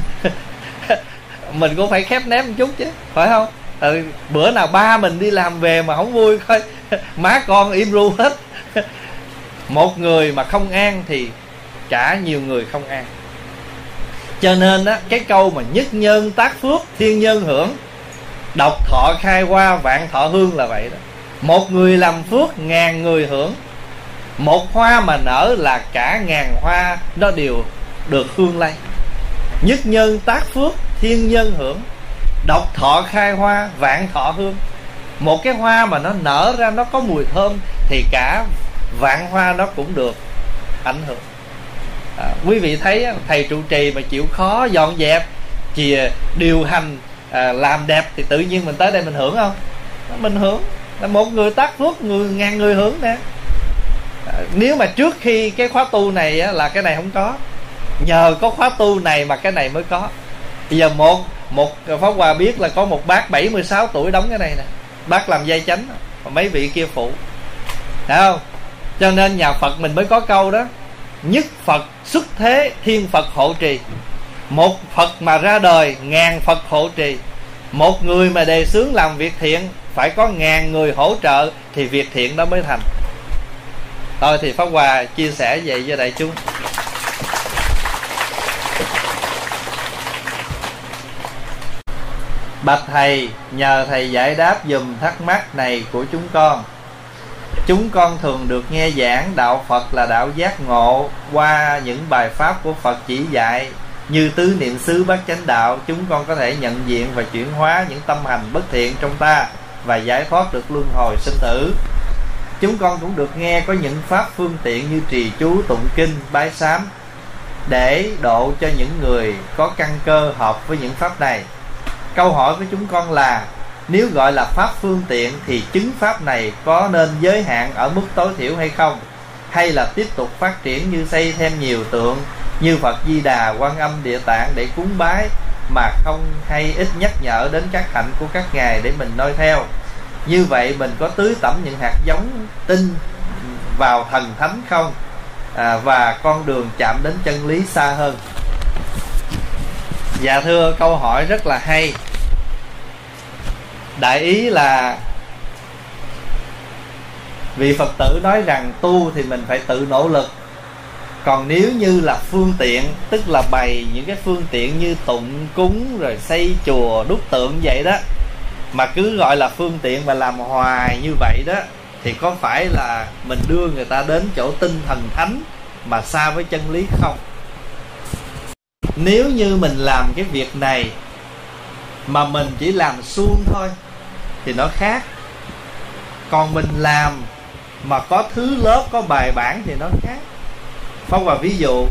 [SPEAKER 1] mình cũng phải khép nép một chút chứ, phải không? Bữa nào ba mình đi làm về mà không vui coi má con im ru hết. Một người mà không an thì cả nhiều người không an. Cho nên á, cái câu mà nhất nhân tác phước, thiên nhân hưởng, độc thọ khai hoa, vạn thọ hương là vậy đó. Một người làm phước, ngàn người hưởng. Một hoa mà nở là cả ngàn hoa nó đều được hương lây. Nhất nhân tác phước, thiên nhân hưởng, độc thọ khai hoa, vạn thọ hương. Một cái hoa mà nó nở ra nó có mùi thơm thì cả vạn hoa nó cũng được ảnh hưởng. Quý vị thấy thầy trụ trì mà chịu khó dọn dẹp, điều hành, làm đẹp thì tự nhiên mình tới đây mình hưởng không? Mình hưởng. Là một người tác phước, ngàn người hưởng nè. Nếu mà trước khi cái khóa tu này á, là cái này không có. Nhờ có khóa tu này mà cái này mới có. Bây giờ một Pháp Hòa biết là có một bác 76 tuổi đóng cái này nè. Bác làm giai chánh, mấy vị kia phụ. Thấy không? Cho nên nhà Phật mình mới có câu đó: nhất Phật xuất thế, thiên Phật hộ trì. Một Phật mà ra đời, ngàn Phật hộ trì. Một người mà đề xướng làm việc thiện, phải có ngàn người hỗ trợ thì việc thiện đó mới thành. Thôi thì Pháp Hòa chia sẻ vậy cho đại chúng. Bạch thầy, nhờ thầy giải đáp dùm thắc mắc này của chúng con. Chúng con thường được nghe giảng đạo Phật là đạo giác ngộ qua những bài pháp của Phật chỉ dạy, như tứ niệm xứ bát chánh đạo. Chúng con có thể nhận diện và chuyển hóa những tâm hành bất thiện trong ta và giải thoát được luân hồi sinh tử. Chúng con cũng được nghe có những pháp phương tiện như trì chú, tụng kinh, bái sám để độ cho những người có căn cơ hợp với những pháp này. Câu hỏi của chúng con là: nếu gọi là pháp phương tiện thì chứng pháp này có nên giới hạn ở mức tối thiểu hay không? Hay là tiếp tục phát triển như xây thêm nhiều tượng như Phật Di Đà, Quan Âm, Địa Tạng để cúng bái, mà không hay ít nhắc nhở đến các hạnh của các ngài để mình noi theo? Như vậy mình có tưới tẩm những hạt giống tin vào thần thánh không? Và con đường chạm đến chân lý xa hơn. Dạ thưa, câu hỏi rất là hay. Đại ý là vị Phật tử nói rằng tu thì mình phải tự nỗ lực. Còn nếu như là phương tiện, tức là bày những cái phương tiện như tụng cúng rồi xây chùa đúc tượng vậy đó, mà cứ gọi là phương tiện mà làm hoài như vậy đó, thì có phải là mình đưa người ta đến chỗ tinh thần thánh mà xa với chân lý không? Nếu như mình làm cái việc này mà mình chỉ làm suông thôi thì nó khác. Còn mình làm mà có thứ lớp, có bài bản thì nó khác. Phong vào ví dụ,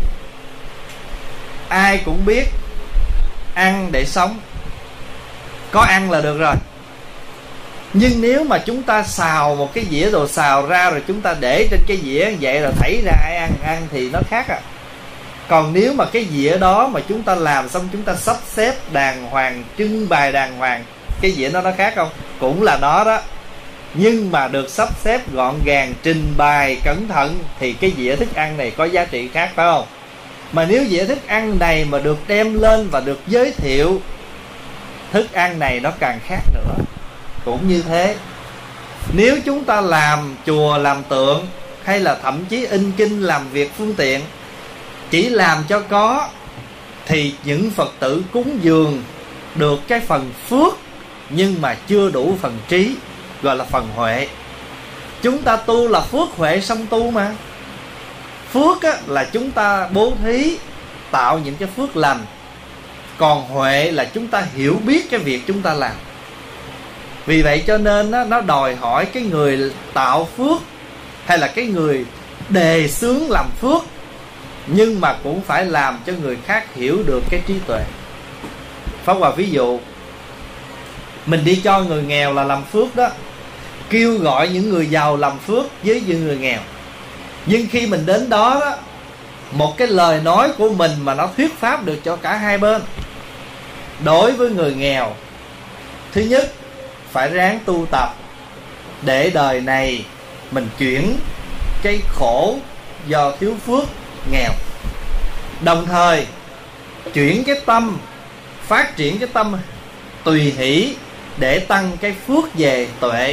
[SPEAKER 1] ai cũng biết ăn để sống, có ăn là được rồi. Nhưng nếu mà chúng ta xào một cái dĩa đồ xào ra rồi chúng ta để trên cái dĩa vậy rồi thảy ra ai ăn thì nó khác à. Còn nếu mà cái dĩa đó mà chúng ta làm xong chúng ta sắp xếp đàng hoàng, trưng bày đàng hoàng, cái dĩa nó khác không? Cũng là nó đó, nhưng mà được sắp xếp gọn gàng, trình bày cẩn thận thì cái dĩa thức ăn này có giá trị khác, phải không? Mà nếu dĩa thức ăn này mà được đem lên và được giới thiệu, thức ăn này nó càng khác nữa. Cũng như thế, nếu chúng ta làm chùa, làm tượng, hay là thậm chí in kinh làm việc phương tiện, chỉ làm cho có, thì những Phật tử cúng dường được cái phần phước nhưng mà chưa đủ phần trí, gọi là phần huệ. Chúng ta tu là phước huệ song tu mà. Phước á, là chúng ta bố thí tạo những cái phước lành. Còn huệ là chúng ta hiểu biết cái việc chúng ta làm. Vì vậy cho nên á, nó đòi hỏi cái người tạo phước hay là cái người đề xướng làm phước, nhưng mà cũng phải làm cho người khác hiểu được cái trí tuệ. Pháp Hòa ví dụ, mình đi cho người nghèo là làm phước đó, kêu gọi những người giàu làm phước với những người nghèo. Nhưng khi mình đến đó, một cái lời nói của mình mà nó thuyết pháp được cho cả hai bên. Đối với người nghèo, thứ nhất phải ráng tu tập, để đời này mình chuyển cái khổ do thiếu phước nghèo, đồng thời chuyển cái tâm, phát triển cái tâm tùy hỷ để tăng cái phước về tuệ,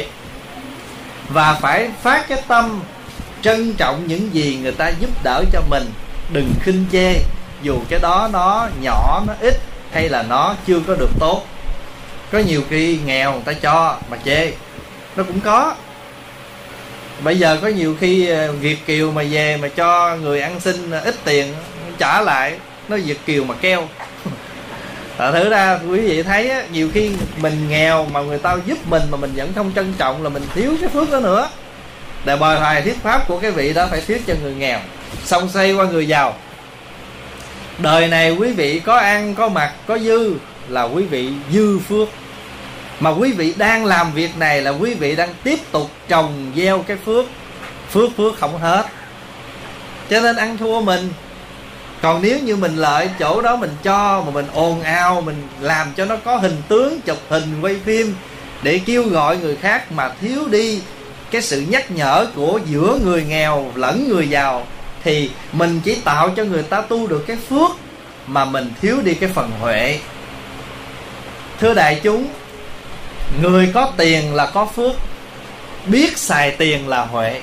[SPEAKER 1] và phải phát cái tâm trân trọng những gì người ta giúp đỡ cho mình, đừng khinh chê dù cái đó nó nhỏ, nó ít hay là nó chưa có được tốt. Có nhiều khi nghèo người ta cho mà chê, nó cũng có. Bây giờ có nhiều khi Việt kiều mà về mà cho người ăn xin ít tiền trả lại, nó Việt kiều mà keo. Thử ra quý vị thấy á, nhiều khi mình nghèo mà người ta giúp mình mà mình vẫn không trân trọng là mình thiếu cái phước đó nữa. Để bài hoài thuyết pháp của cái vị đó phải thuyết cho người nghèo, xong xoay qua người giàu. Đời này quý vị có ăn, có mặc, có dư là quý vị dư phước. Mà quý vị đang làm việc này là quý vị đang tiếp tục trồng gieo cái phước. Phước không hết, cho nên ăn thua mình. Còn nếu như mình lợi chỗ đó mình cho, mà mình ồn ào, mình làm cho nó có hình tướng, chụp hình, quay phim để kêu gọi người khác, mà thiếu đi cái sự nhắc nhở của giữa người nghèo lẫn người giàu, thì mình chỉ tạo cho người ta tu được cái phước mà mình thiếu đi cái phần huệ. Thưa đại chúng, người có tiền là có phước, biết xài tiền là huệ,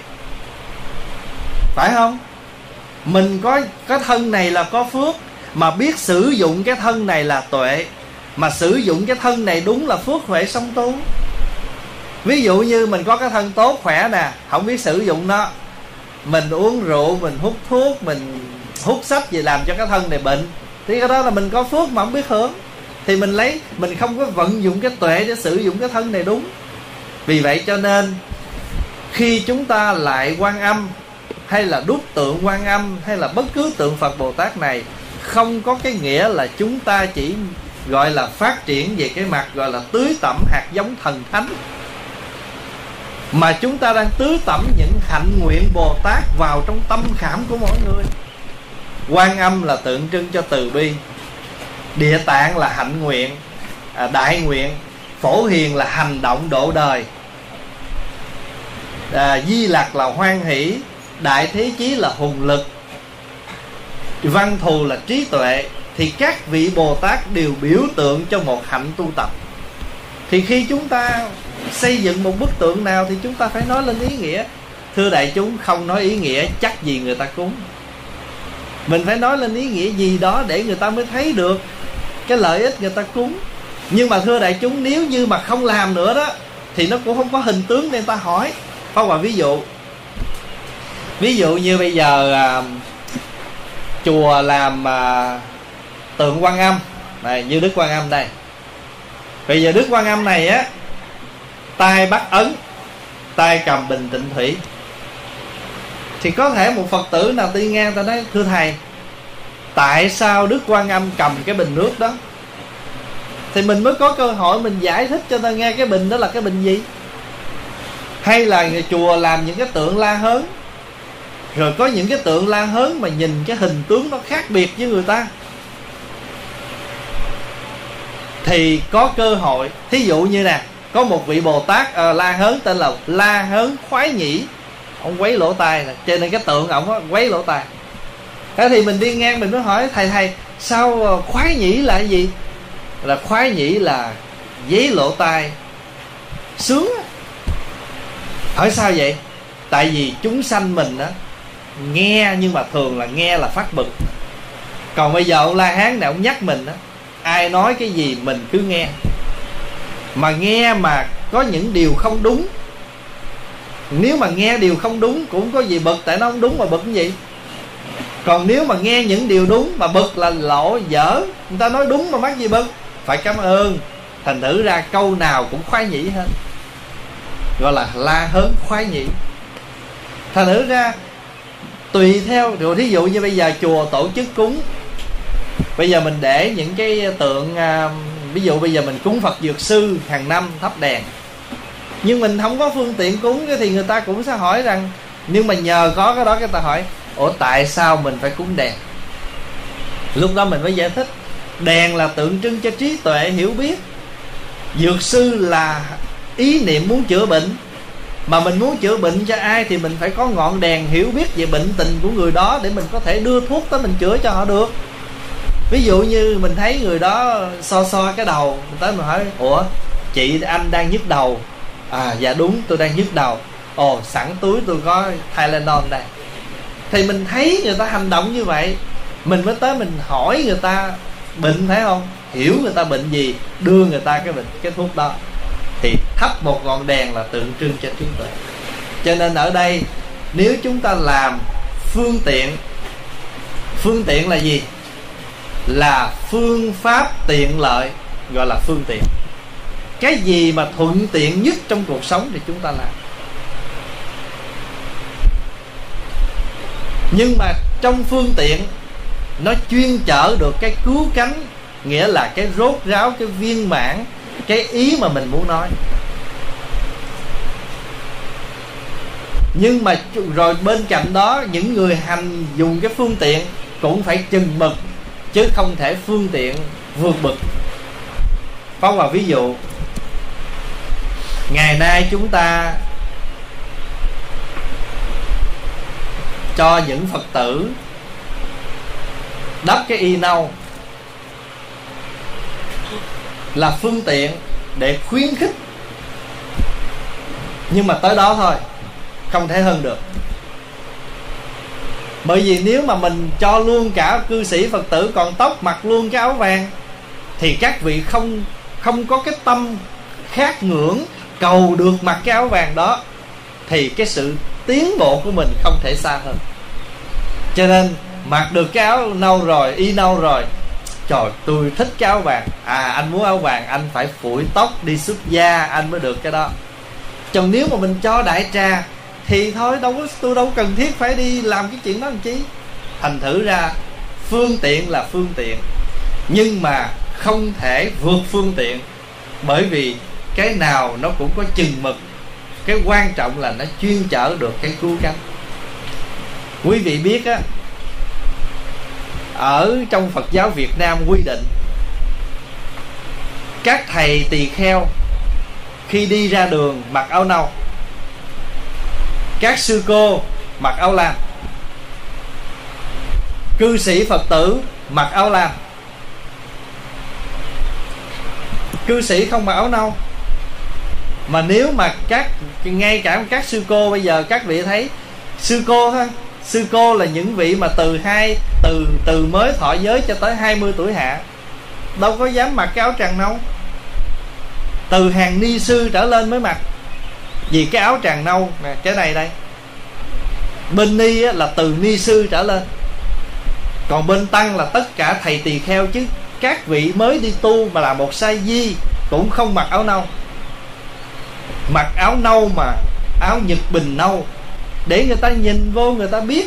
[SPEAKER 1] phải không? Mình có cái thân này là có phước, mà biết sử dụng cái thân này là tuệ, mà sử dụng cái thân này đúng là phước huệ song tu. Ví dụ như mình có cái thân tốt khỏe nè, không biết sử dụng nó, mình uống rượu, mình hút thuốc, mình hút sách gì làm cho cái thân này bệnh, thì cái đó là mình có phước mà không biết hưởng. Thì mình không có vận dụng cái tuệ để sử dụng cái thân này đúng. Vì vậy cho nên khi chúng ta lại Quan Âm, hay là đúc tượng Quan Âm, hay là bất cứ tượng Phật Bồ Tát này, không có cái nghĩa là chúng ta chỉ gọi là phát triển về cái mặt gọi là tưới tẩm hạt giống thần thánh, mà chúng ta đang tưới tẩm những hạnh nguyện Bồ Tát vào trong tâm khảm của mỗi người. Quan Âm là tượng trưng cho từ bi, Địa Tạng là hạnh nguyện, đại nguyện, Phổ Hiền là hành động độ đời, Di Lặc là hoan hỷ, Đại Thế Chí là hùng lực, Văn Thù là trí tuệ. Thì các vị Bồ Tát đều biểu tượng cho một hạnh tu tập. Thì khi chúng ta xây dựng một bức tượng nào thì chúng ta phải nói lên ý nghĩa. Thưa đại chúng, không nói ý nghĩa chắc gì người ta cúng. Mình phải nói lên ý nghĩa gì đó để người ta mới thấy được cái lợi ích người ta cúng. Nhưng mà thưa đại chúng, nếu như mà không làm nữa đó thì nó cũng không có hình tướng để người ta hỏi. Phong vào ví dụ như bây giờ chùa làm tượng Quan Âm này, như Đức Quan Âm đây. Bây giờ Đức Quan Âm này á, tay bắt ấn, tay cầm bình tịnh thủy, thì có thể một Phật tử nào đi ngang ta nói: thưa thầy, tại sao Đức Quan Âm cầm cái bình nước đó? Thì mình mới có cơ hội mình giải thích cho ta nghe cái bình đó là cái bình gì. Hay là người chùa làm những cái tượng La Hớn, rồi có những cái tượng La Hớn mà nhìn cái hình tướng nó khác biệt với người ta, thì có cơ hội. Thí dụ như nè, có một vị Bồ Tát La Hớn tên là La Hớn Khoái Nhĩ, ông quấy lỗ tai nè, cho nên cái tượng ổng quấy lỗ tai. Thế thì mình đi ngang mình mới hỏi: thầy sao Khoái Nhĩ là cái gì? Là Khoái Nhĩ là giấy lỗ tai sướng. Hỏi sao vậy? Tại vì chúng sanh mình đó nghe, nhưng mà thường là nghe là phát bực. Còn bây giờ ông La Hán này ông nhắc mình đó, ai nói cái gì mình cứ nghe. Mà nghe mà có những điều không đúng, nếu mà nghe điều không đúng cũng có gì bực, tại nó không đúng mà bực cái gì. Còn nếu mà nghe những điều đúng mà bực là lộ dở, người ta nói đúng mà mắc gì bực, phải cảm ơn. Thành thử ra câu nào cũng khoái nhĩ hết, gọi là La Hớn Khoái Nhĩ. Thành thử ra tùy theo. Rồi thí dụ như bây giờ chùa tổ chức cúng, bây giờ mình để những cái tượng, ví dụ bây giờ mình cúng Phật Dược Sư hàng năm thắp đèn, nhưng mình không có phương tiện cúng, thì người ta cũng sẽ hỏi rằng, nhưng mà nhờ có cái đó, người ta hỏi: ủa tại sao mình phải cúng đèn? Lúc đó mình mới giải thích. Đèn là tượng trưng cho trí tuệ hiểu biết, Dược Sư là ý niệm muốn chữa bệnh, Mà mình muốn chữa bệnh cho ai thì mình phải có ngọn đèn hiểu biết về bệnh tình của người đó, để mình có thể đưa thuốc tới mình chữa cho họ được. Ví dụ như mình thấy người đó so cái đầu, mình tới mình hỏi: ủa chị, anh đang nhức đầu? Dạ đúng, tôi đang nhức đầu. Ồ, sẵn túi tôi có Tylenol đây. Thì mình thấy người ta hành động như vậy, mình mới tới mình hỏi người ta bệnh, thấy không, hiểu người ta bệnh gì, đưa người ta cái thuốc đó. Thì thắp một ngọn đèn là tượng trưng cho trí tuệ. Cho nên ở đây nếu chúng ta làm phương tiện là gì? Là phương pháp tiện lợi, gọi là phương tiện. Cái gì mà thuận tiện nhất trong cuộc sống thì chúng ta làm. Nhưng mà trong phương tiện nó chuyên chở được cái cứu cánh, nghĩa là cái rốt ráo, cái viên mãn, cái ý mà mình muốn nói. Nhưng mà rồi bên cạnh đó, những người hành dùng cái phương tiện cũng phải chừng mực, chứ không thể phương tiện vượt bực. Phong vào ví dụ, ngày nay chúng ta cho những Phật tử đắp cái y nâu là phương tiện để khuyến khích, nhưng mà tới đó thôi, không thể hơn được. Bởi vì nếu mà mình cho luôn cả cư sĩ Phật tử còn tóc, mặc luôn cái áo vàng, thì các vị không có cái tâm khát ngưỡng cầu được mặc cái áo vàng đó, thì cái sự tiến bộ của mình không thể xa hơn. Cho nên mặc được cái áo nâu rồi, y nâu rồi, trời, tôi thích cái áo vàng. Anh muốn áo vàng, anh phải phủi tóc đi xuất gia anh mới được cái đó. Còn nếu mà mình cho đại trà thì thôi, tôi đâu cần thiết phải đi làm cái chuyện đó làm chi. Thành thử ra phương tiện là phương tiện, nhưng mà không thể vượt phương tiện, bởi vì cái nào nó cũng có chừng mực. Cái quan trọng là nó chuyên chở được cái cứu cánh. Quý vị biết á, ở trong Phật giáo Việt Nam quy định các thầy tỳ kheo khi đi ra đường mặc áo nâu, các sư cô mặc áo lam, cư sĩ Phật tử mặc áo lam. Cư sĩ không mặc áo nâu. Mà nếu mà ngay cả các sư cô, bây giờ các vị thấy sư cô thôi, sư cô là những vị mà từ mới thọ giới cho tới 20 tuổi hạ, đâu có dám mặc cái áo tràng nâu. Từ hàng ni sư trở lên mới mặc. Vì cái áo tràng nâu nè, cái này đây, bên ni á, là từ ni sư trở lên, còn bên tăng là tất cả thầy tỳ kheo. Chứ các vị mới đi tu mà là một sa di cũng không mặc áo nâu. Mặc áo nâu mà áo nhật bình nâu, để người ta nhìn vô người ta biết.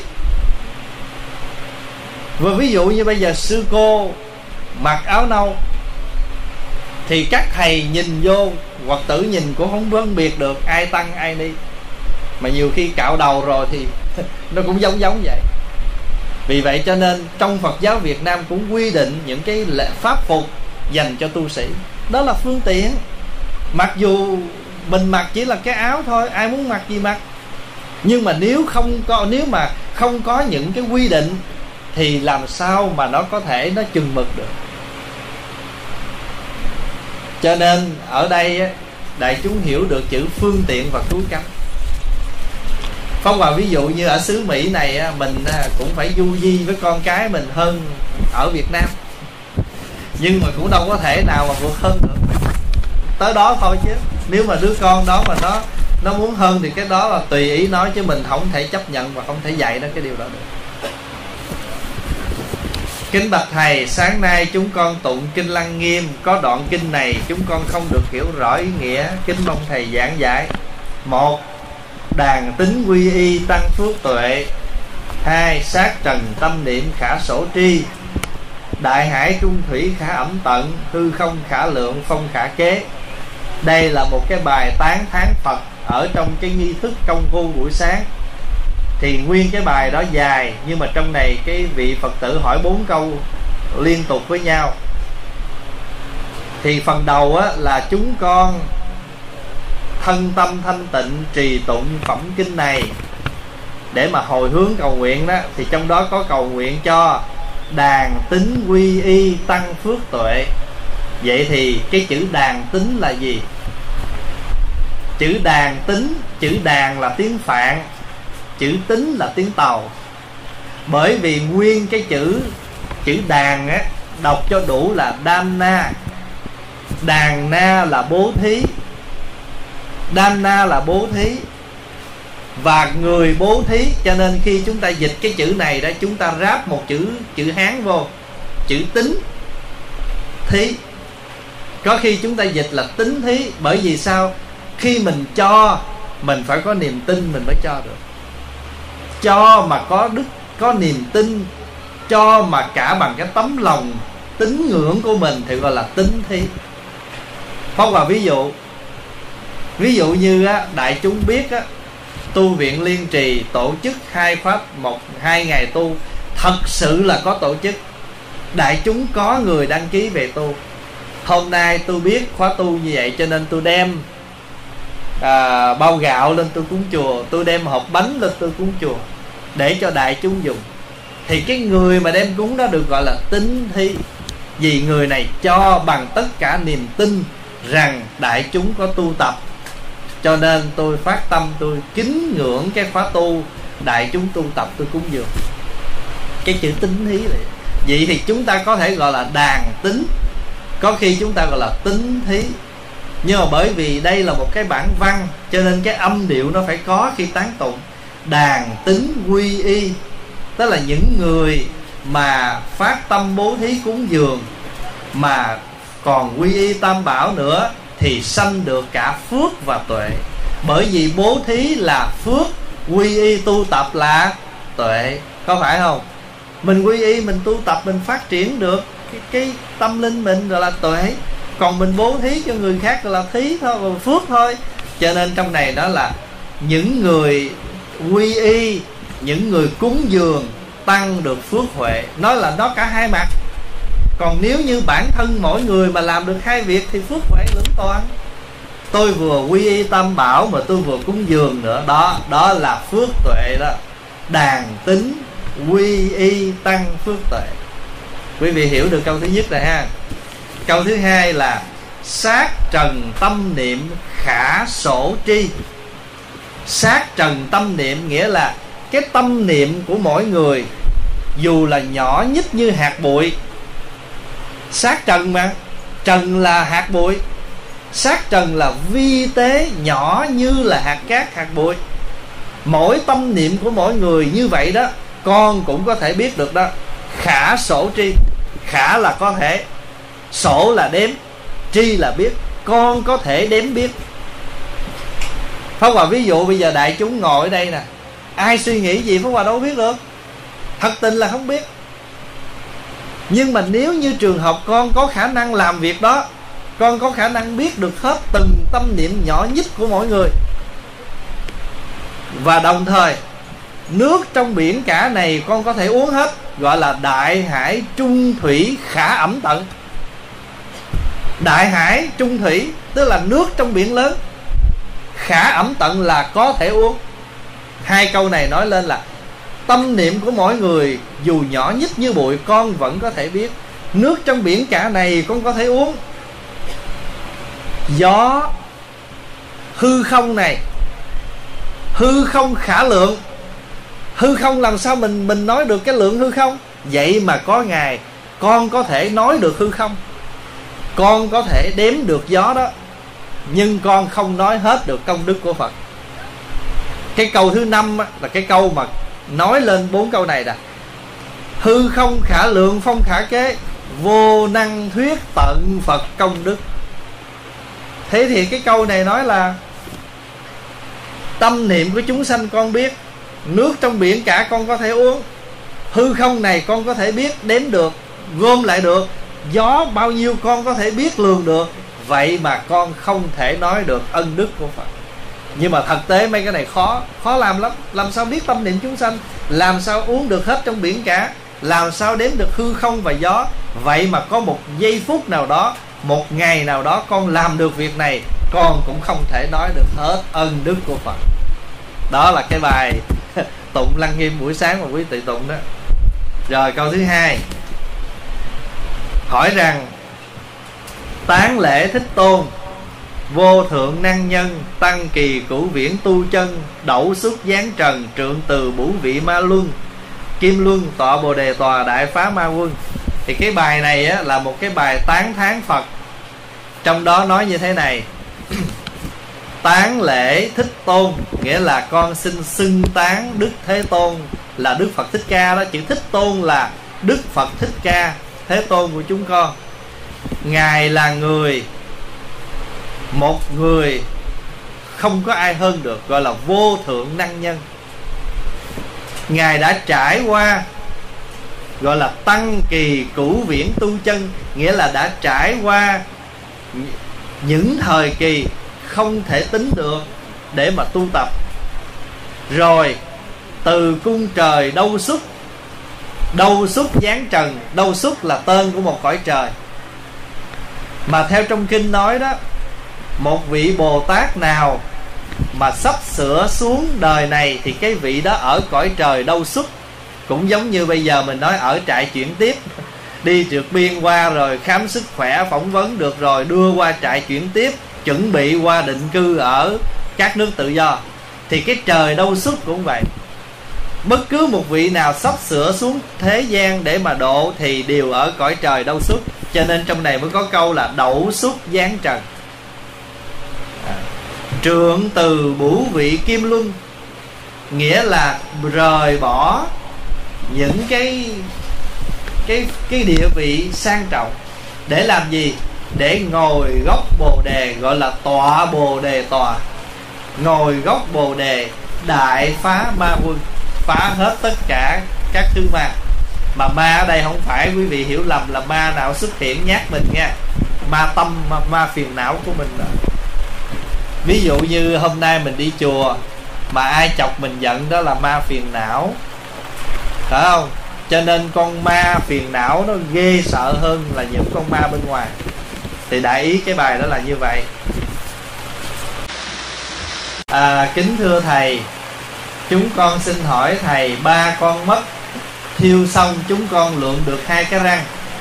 [SPEAKER 1] Và ví dụ như bây giờ sư cô mặc áo nâu thì các thầy nhìn vô, Phật tử nhìn cũng không phân biệt được ai tăng ai ni. Mà nhiều khi cạo đầu rồi thì nó cũng giống vậy. Vì vậy cho nên trong Phật giáo Việt Nam cũng quy định những cái lễ pháp phục dành cho tu sĩ. Đó là phương tiện. Mặc dù mình mặc chỉ là cái áo thôi, ai muốn mặc gì mặc. Nhưng mà nếu mà không có những cái quy định thì làm sao mà nó có thể nó chừng mực được. Cho nên ở đây đại chúng hiểu được chữ phương tiện và cứu cánh. Phong vào ví dụ như ở xứ Mỹ này, mình cũng phải du di với con cái mình hơn ở Việt Nam, nhưng mà cũng đâu có thể nào mà vượt hơn được. Tới đó thôi, chứ nếu mà đứa con đó mà nó muốn hơn thì cái đó là tùy ý nó, chứ mình không thể chấp nhận và không thể dạy nó cái điều đó được. Kính bạch thầy, sáng nay chúng con tụng kinh Lăng Nghiêm, có đoạn kinh này chúng con không được hiểu rõ ý nghĩa, kính mong thầy giảng giải. 1. Đàn tính quy y tăng phước tuệ. 2. Sát trần tâm niệm khả sổ tri. Đại hải trung thủy khả ẩm tận, hư không khả lượng phong khả kế. Đây là một cái bài tán thán Phật ở trong cái nghi thức công phu buổi sáng. Thì nguyên cái bài đó dài, nhưng mà trong này cái vị Phật tử hỏi 4 câu liên tục với nhau. Thì phần đầu á, là chúng con thân tâm thanh tịnh trì tụng phẩm kinh này để mà hồi hướng cầu nguyện đó, thì trong đó có cầu nguyện cho đàn tín quy y tăng phước tuệ. Vậy thì cái chữ đàn tín là gì? Chữ đàn tín, chữ đàn là tiếng Phạn, chữ tín là tiếng Tàu. Bởi vì nguyên cái chữ đàn á, đọc cho đủ là đan na. Đàn na là bố thí, đan na là bố thí, và người bố thí. Cho nên khi chúng ta dịch cái chữ này đó, chúng ta ráp một chữ Hán vô, chữ tín thí. Có khi chúng ta dịch là tín thí. Bởi vì sao? Khi mình cho, mình phải có niềm tin mình mới cho được. Cho mà có đức, có niềm tin, cho mà cả bằng cái tấm lòng tín ngưỡng của mình thì gọi là tín thí. Pháp Hòa ví dụ như á, đại chúng biết á, tu viện Liên Trì tổ chức 2 khóa 1-2 ngày tu, thật sự là có tổ chức. Đại chúng có người đăng ký về tu. Hôm nay tôi biết khóa tu như vậy, cho nên tôi đem bao gạo lên tôi cúng chùa, tôi đem hộp bánh lên tôi cúng chùa để cho đại chúng dùng. Thì cái người mà đem cúng đó được gọi là tín thí. Vì người này cho bằng tất cả niềm tin rằng đại chúng có tu tập, cho nên tôi phát tâm tôi kính ngưỡng cái khóa tu đại chúng tu tập, tôi cúng dường. Cái chữ tín thí này. Vậy thì chúng ta có thể gọi là đàn tín, có khi chúng ta gọi là tín thí. Nhưng mà bởi vì đây là một cái bản văn, cho nên cái âm điệu nó phải có khi tán tụng. Đàn tín quy y, tức là những người mà phát tâm bố thí cúng dường mà còn quy y tam bảo nữa thì sanh được cả phước và tuệ. Bởi vì bố thí là phước, quy y tu tập là tuệ, có phải không? Mình quy y, mình tu tập, mình phát triển được cái tâm linh mình gọi là tuệ. Còn mình bố thí cho người khác gọi là thí thôi, gọi là phước thôi. Cho nên trong này đó là những người quy y, những người cúng dường tăng được phước huệ. Nói là nó cả hai mặt. Còn nếu như bản thân mỗi người mà làm được hai việc thì phước huệ lưỡng toàn. Tôi vừa quy y tam bảo mà tôi vừa cúng dường nữa, đó là phước tuệ đó. Đàn tín quy y tăng phước tuệ. Quý vị hiểu được câu thứ nhất rồi ha. Câu thứ hai là sát trần tâm niệm khả sổ tri. Sát trần tâm niệm nghĩa là cái tâm niệm của mỗi người dù là nhỏ nhất như hạt bụi. Sát trần mà, trần là hạt bụi, sát trần là vi tế nhỏ như là hạt cát, hạt bụi. Mỗi tâm niệm của mỗi người như vậy đó, con cũng có thể biết được đó. Khả sổ tri. Khả là có thể, sổ là đếm, tri là biết. Con có thể đếm biết. Pháp Hòa ví dụ bây giờ đại chúng ngồi ở đây nè, ai suy nghĩ gì Pháp Hòa đâu biết được. Thật tình là không biết. Nhưng mà nếu như trường hợp con có khả năng làm việc đó, con có khả năng biết được hết từng tâm niệm nhỏ nhất của mỗi người. Và đồng thời nước trong biển cả này con có thể uống hết, gọi là đại hải trung thủy khả ẩm tận. Đại hải trung thủy tức là nước trong biển lớn, khả ẩm tận là có thể uống. Hai câu này nói lên là tâm niệm của mỗi người dù nhỏ nhất như bụi con vẫn có thể biết. Nước trong biển cả này con có thể uống. Gió, hư không này, hư không khả lượng. Hư không làm sao mình nói được cái lượng hư không? Vậy mà có ngày con có thể nói được hư không, con có thể đếm được gió đó, nhưng con không nói hết được công đức của Phật. Cái câu thứ 5 là cái câu mà nói lên 4 câu này nè. Hư không khả lượng phong khả kế, vô năng thuyết tận Phật công đức. Thế thì cái câu này nói là tâm niệm của chúng sanh con biết, nước trong biển cả con có thể uống, hư không này con có thể biết, đếm được, gom lại được, gió bao nhiêu con có thể biết, lường được. Vậy mà con không thể nói được ân đức của Phật. Nhưng mà thực tế mấy cái này khó làm lắm. Làm sao biết tâm niệm chúng sanh, làm sao uống được hết trong biển cả, làm sao đếm được hư không và gió. Vậy mà có một giây phút nào đó, một ngày nào đó con làm được việc này,
[SPEAKER 2] con cũng không thể nói được hết ân đức của Phật. Đó là cái bài tụng Lăng Nghiêm buổi sáng mà quý vị tụng đó. Rồi câu thứ hai hỏi rằng: tán lễ Thích Tôn, vô thượng năng nhân, tăng kỳ cửu viễn tu chân, đẩu xuất giáng trần, trượng từ bủ vị ma luân, kim luân tọa bồ đề tòa, đại phá ma quân. Thì cái bài này á, là một cái bài tán thán Phật. Trong đó nói như thế này: tán lễ Thích Tôn, nghĩa là con xin xưng tán Đức Thế Tôn là Đức Phật Thích Ca đó. Chữ Thích Tôn là Đức Phật Thích Ca, Thế Tôn của chúng con. Ngài là một người không có ai hơn được, gọi là vô thượng năng nhân. Ngài đã trải qua gọi là tăng kỳ cửu viễn tu chân, nghĩa là đã trải qua những thời kỳ không thể tính được để mà tu tập. Rồi từ cung trời đâu xuất giáng trần. Đâu xuất là tên của một cõi trời, mà theo trong kinh nói đó, một vị Bồ Tát nào mà sắp sửa xuống đời này thì cái vị đó ở cõi trời đâu xuất. Cũng giống như bây giờ mình nói ở trại chuyển tiếp, đi trượt biên qua rồi khám sức khỏe, phỏng vấn được rồi đưa qua trại chuyển tiếp, chuẩn bị qua định cư ở các nước tự do. Thì cái trời đâu xuất cũng vậy. Bất cứ một vị nào sắp sửa xuống thế gian để mà độ thì đều ở cõi trời đâu xuất. Cho nên trong này mới có câu là đẩu xuất giáng trần. Trượng từ bủ vị kim luân, nghĩa là rời bỏ những cái địa vị sang trọng để làm gì? Để ngồi gốc bồ đề, gọi là tọa bồ đề tòa. Ngồi gốc bồ đề, đại phá ma quân, phá hết tất cả các thứ ma. Mà ma ở đây không phải quý vị hiểu lầm là ma nào xuất hiện nhát mình nha. Ma tâm, ma phiền não của mình đó. Ví dụ như hôm nay mình đi chùa mà ai chọc mình giận, đó là ma phiền não, phải không? Cho nên con ma phiền não nó ghê sợ hơn là những con ma bên ngoài. Thì đại ý cái bài đó là như vậy. Kính thưa thầy, chúng con xin hỏi thầy, ba con mất, thiêu xong chúng con lượm được 2 cái răng.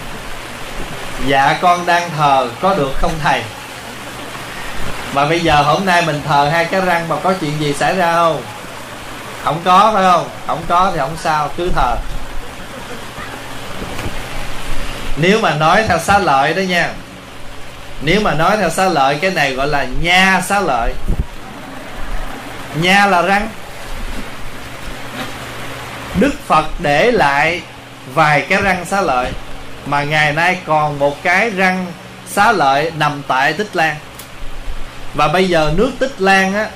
[SPEAKER 2] Dạ con đang thờ, có được không thầy? Mà bây giờ hôm nay mình thờ 2 cái răng mà có chuyện gì xảy ra không? Không có, phải không? Không có thì không sao, cứ thờ. Nếu mà nói theo xá lợi đó nha, nếu mà nói theo xá lợi, cái này gọi là nha xá lợi. Nha là răng. Đức Phật để lại vài cái răng xá lợi, mà ngày nay còn một cái răng xá lợi nằm tại Tích Lan. Và bây giờ nước Tích Lan á,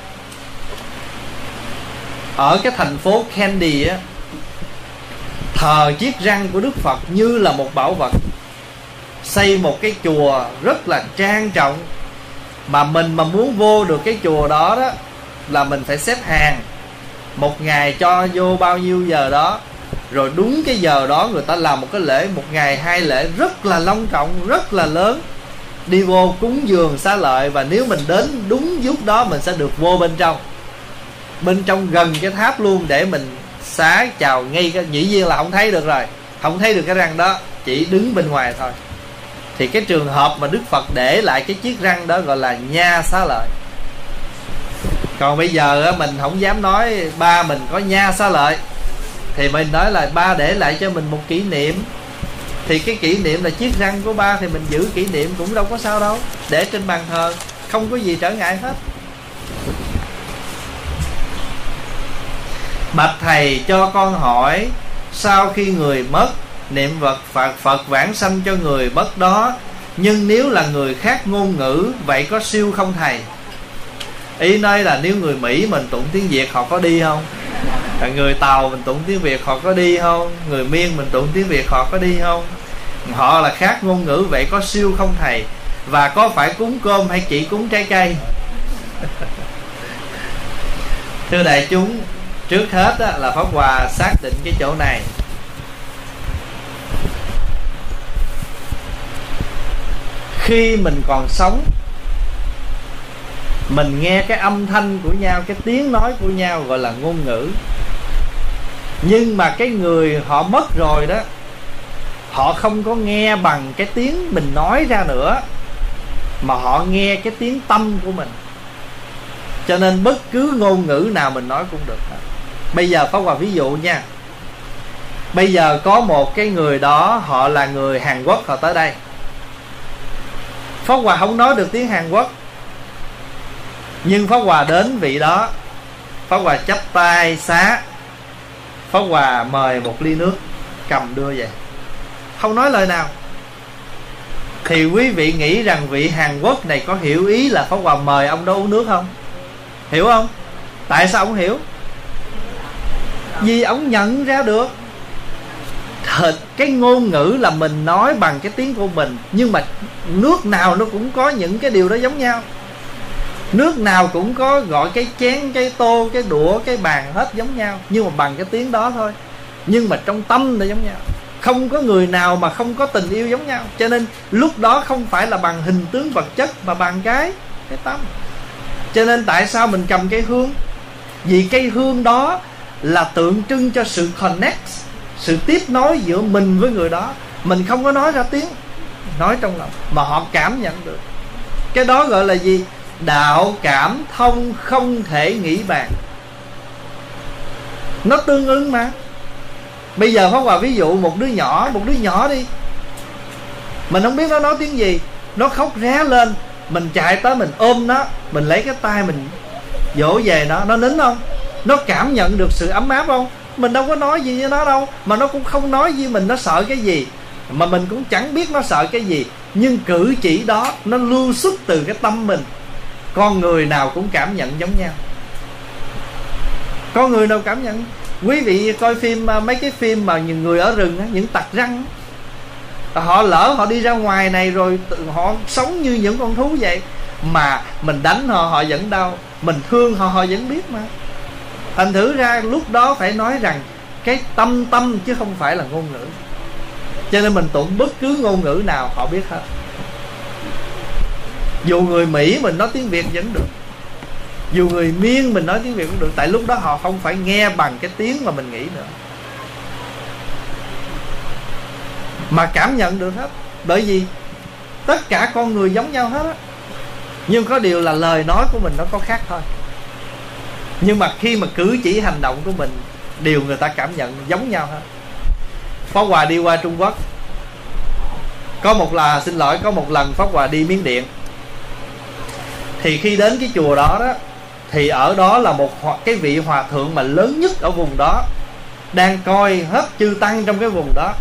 [SPEAKER 2] ở cái thành phố Kandy á, thờ chiếc răng của Đức Phật như là một bảo vật. Xây một cái chùa rất là trang trọng. Mà mình mà muốn vô được cái chùa đó đó là mình phải xếp hàng. Một ngày cho vô bao nhiêu giờ đó, rồi đúng cái giờ đó người ta làm một cái lễ, 1 ngày 2 lễ rất là long trọng, rất là lớn. Đi vô cúng dường xá lợi, và nếu mình đến đúng lúc đó mình sẽ được vô bên trong. Bên trong gần cái tháp luôn, để mình xá chào ngay cái, dĩ nhiên là không thấy được rồi, không thấy được cái răng đó, chỉ đứng bên ngoài thôi. Thì cái trường hợp mà Đức Phật để lại cái chiếc răng đó gọi là nha xá lợi. Còn bây giờ mình không dám nói ba mình có nha xá lợi, thì mình nói là ba để lại cho mình một kỷ niệm. Thì cái kỷ niệm là chiếc răng của ba, thì mình giữ kỷ niệm cũng đâu có sao đâu, để trên bàn thờ không có gì trở ngại hết. Bạch thầy cho con hỏi, sau khi người mất, niệm Phật vãng sanh cho người mất đó, nhưng nếu là người khác ngôn ngữ, vậy có siêu không thầy? Ý nói là nếu người Mỹ mình tụng tiếng Việt họ có đi không? Người Tàu mình tụng tiếng Việt họ có đi không? Người Miên mình tụng tiếng Việt họ có đi không? Họ là khác ngôn ngữ, vậy có siêu không thầy? Và có phải cúng cơm hay chỉ cúng trái cây? Thưa đại chúng, trước hết là Pháp Hòa xác định cái chỗ này. Khi mình còn sống Mình nghe cái âm thanh của nhau, cái tiếng nói của nhau gọi là ngôn ngữ. Nhưng mà cái người họ mất rồi đó, họ không có nghe bằng cái tiếng mình nói ra nữa, mà họ nghe cái tiếng tâm của mình. Cho nên bất cứ ngôn ngữ nào mình nói cũng được. Bây giờ Pháp Hòa ví dụ nha. Bây giờ có một cái người đó, họ là người Hàn Quốc, họ tới đây. Pháp Hòa không nói được tiếng Hàn Quốc, nhưng Pháp Hòa đến vị đó, Pháp Hòa chắp tay xá, Pháp Hòa mời một ly nước, cầm đưa về, không nói lời nào. Thì quý vị nghĩ rằng vị Hàn Quốc này có hiểu ý là Pháp Hòa mời ông đó uống nước không? Hiểu không? Tại sao ông hiểu? Vì ông nhận ra được cái ngôn ngữ là mình nói bằng cái tiếng của mình. Nhưng mà nước nào nó cũng có những cái điều đó giống nhau. Nước nào cũng có gọi cái chén, cái tô, cái đũa, cái bàn hết giống nhau, nhưng mà bằng cái tiếng đó thôi. Nhưng mà trong tâm là giống nhau. Không có người nào mà không có tình yêu giống nhau. Cho nên lúc đó không phải là bằng hình tướng vật chất, mà bằng cái tâm. Cho nên tại sao mình cầm cây hương? Vì cây hương đó là tượng trưng cho sự connect, sự tiếp nối giữa mình với người đó. Mình không có nói ra tiếng, nói trong lòng, mà họ cảm nhận được. Cái đó gọi là gì? Đạo cảm thông không thể nghĩ bàn. Nó tương ứng mà. Bây giờ Pháp Hòa ví dụ một đứa nhỏ đi, mình không biết nó nói tiếng gì, nó khóc ré lên, mình chạy tới mình ôm nó, mình lấy cái tay mình dỗ về nó nín không? Nó cảm nhận được sự ấm áp không? Mình đâu có nói gì với nó đâu, mà nó cũng không nói với mình nó sợ cái gì, mà mình cũng chẳng biết nó sợ cái gì. Nhưng cử chỉ đó nó lưu xuất từ cái tâm mình. Con người nào cũng cảm nhận giống nhau. Con người nào cảm nhận. Quý vị coi phim, mấy cái phim mà những người ở rừng, những tặc răng, họ lỡ họ đi ra ngoài này rồi họ sống như những con thú vậy, mà mình đánh họ, họ vẫn đau. Mình thương họ, họ vẫn biết mà. Thành thử ra lúc đó phải nói rằng cái tâm chứ không phải là ngôn ngữ. Cho nên mình tụng bất cứ ngôn ngữ nào họ biết hết. Dù người Mỹ mình nói tiếng Việt vẫn được, dù người Miên mình nói tiếng Việt cũng được. Tại lúc đó họ không phải nghe bằng cái tiếng mà mình nghĩ nữa, mà cảm nhận được hết. Bởi vì tất cả con người giống nhau hết á, nhưng có điều là lời nói của mình nó có khác thôi. Nhưng mà khi mà cử chỉ hành động của mình, điều người ta cảm nhận giống nhau hết. Pháp Hòa đi qua Trung Quốc, có một lần Pháp Hòa đi Miến Điện. Thì khi đến cái chùa đó đó, thì ở đó là cái vị hòa thượng mà lớn nhất ở vùng đó, đang coi hết chư tăng trong cái vùng đó.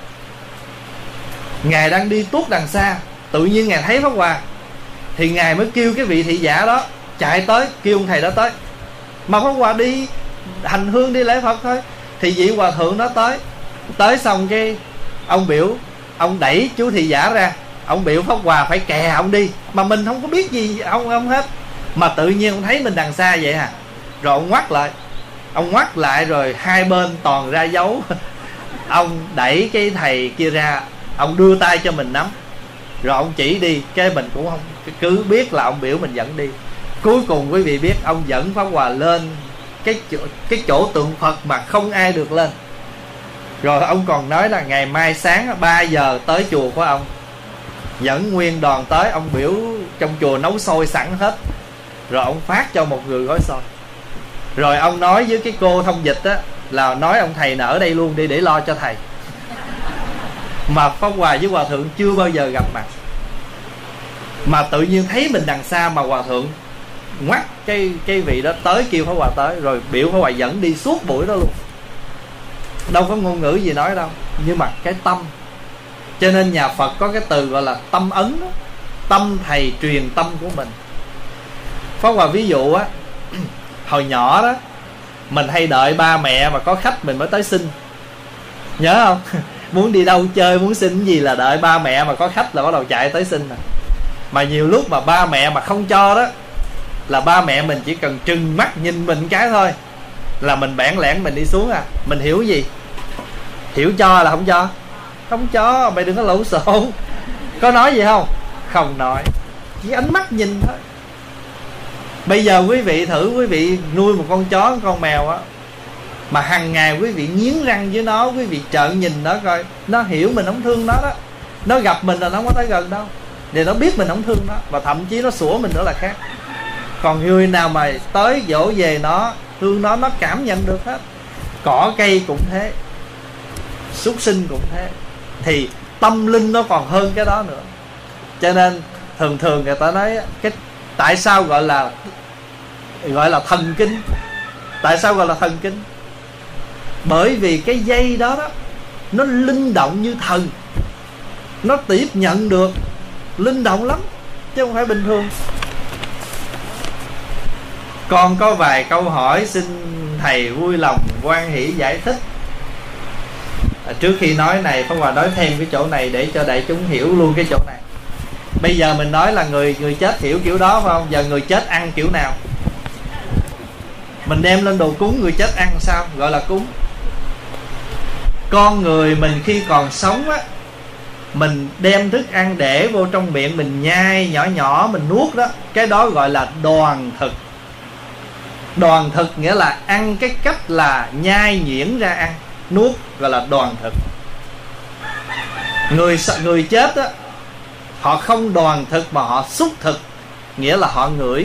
[SPEAKER 2] Ngài đang đi tuốt đằng xa, tự nhiên Ngài thấy Pháp Hòa, thì Ngài mới kêu cái vị thị giả đó chạy tới, kêu ông thầy đó tới. Mà Pháp Hòa đi hành hương, đi lễ Phật thôi. Thì vị hòa thượng đó tới xong cái ông biểu, ông đẩy chú thị giả ra, ông biểu Pháp Hòa phải kè ông đi. Mà mình không có biết gì ông hết, mà tự nhiên ông thấy mình đằng xa vậy à. Rồi ông ngoắt lại rồi hai bên toàn ra dấu. Ông đẩy cái thầy kia ra, ông đưa tay cho mình nắm, rồi ông chỉ đi. Cái mình cũng không, cứ biết là ông biểu mình dẫn đi. Cuối cùng quý vị biết, ông dẫn Pháp Hòa lên cái chỗ tượng Phật mà không ai được lên. Rồi ông còn nói là ngày mai sáng 3 giờ tới chùa của ông, dẫn nguyên đoàn tới. Ông biểu trong chùa nấu xôi sẵn hết, rồi ông phát cho một người gói xôi. Rồi ông nói với cái cô thông dịch á, là nói ông thầy ở đây luôn đi để lo cho thầy. Mà Pháp Hòa với hòa thượng chưa bao giờ gặp mặt, mà tự nhiên thấy mình đằng xa, mà hòa thượng ngoắt cái vị đó tới, kêu Pháp Hòa tới, rồi biểu Pháp Hòa dẫn đi suốt buổi đó luôn. Đâu có ngôn ngữ gì nói đâu, nhưng mà cái tâm. Cho nên nhà Phật có cái từ gọi là tâm ấn đó. Tâm thầy truyền tâm của mình. Pháp Hòa ví dụ á, hồi nhỏ đó mình hay đợi ba mẹ mà có khách mình mới tới xin, nhớ không? Muốn đi đâu chơi, muốn xin gì là đợi ba mẹ mà có khách là bắt đầu chạy tới xin. Mà nhiều lúc mà ba mẹ mà không cho đó, là ba mẹ mình chỉ cần trừng mắt nhìn mình cái thôi là mình bẽn lẽn mình đi xuống à. Mình hiểu gì? Hiểu cho là không cho. Không cho, mày đừng có lộn xộn. Có nói gì không? Không nói, chỉ ánh mắt nhìn thôi. Bây giờ quý vị thử, quý vị nuôi một con chó, con mèo á, mà hàng ngày quý vị nghiến răng với nó, quý vị trợn nhìn nó coi, nó hiểu mình không thương nó đó. Nó gặp mình là nó không có tới gần đâu, để nó biết mình không thương nó, và thậm chí nó sủa mình nữa là khác. Còn người nào mà tới dỗ về nó, thương nó cảm nhận được hết. Cỏ cây cũng thế, súc sinh cũng thế. Thì tâm linh nó còn hơn cái đó nữa. Cho nên thường người ta nói cái tại sao gọi là thần kinh. Tại sao gọi là thần kinh? Bởi vì cái dây đó nó linh động như thần, nó tiếp nhận được, linh động lắm chứ không phải bình thường. Còn có vài câu hỏi xin thầy vui lòng hoan hỷ giải thích. Trước khi nói này, Pháp Hòa nói thêm cái chỗ này để cho đại chúng hiểu luôn cái chỗ này. Bây giờ mình nói là người chết hiểu kiểu đó phải không? Giờ người chết ăn kiểu nào? Mình đem lên đồ cúng, người chết ăn sao? Gọi là cúng. Con người mình khi còn sống á, mình đem thức ăn để vô trong miệng, mình nhai nhỏ nhỏ, mình nuốt đó, cái đó gọi là đoàn thực. Đoàn thực nghĩa là ăn cái cách là nhai nhuyễn ra ăn, nuốt, gọi là đoàn thực. Người chết á, họ không đoàn thực mà họ xúc thực, nghĩa là họ ngửi.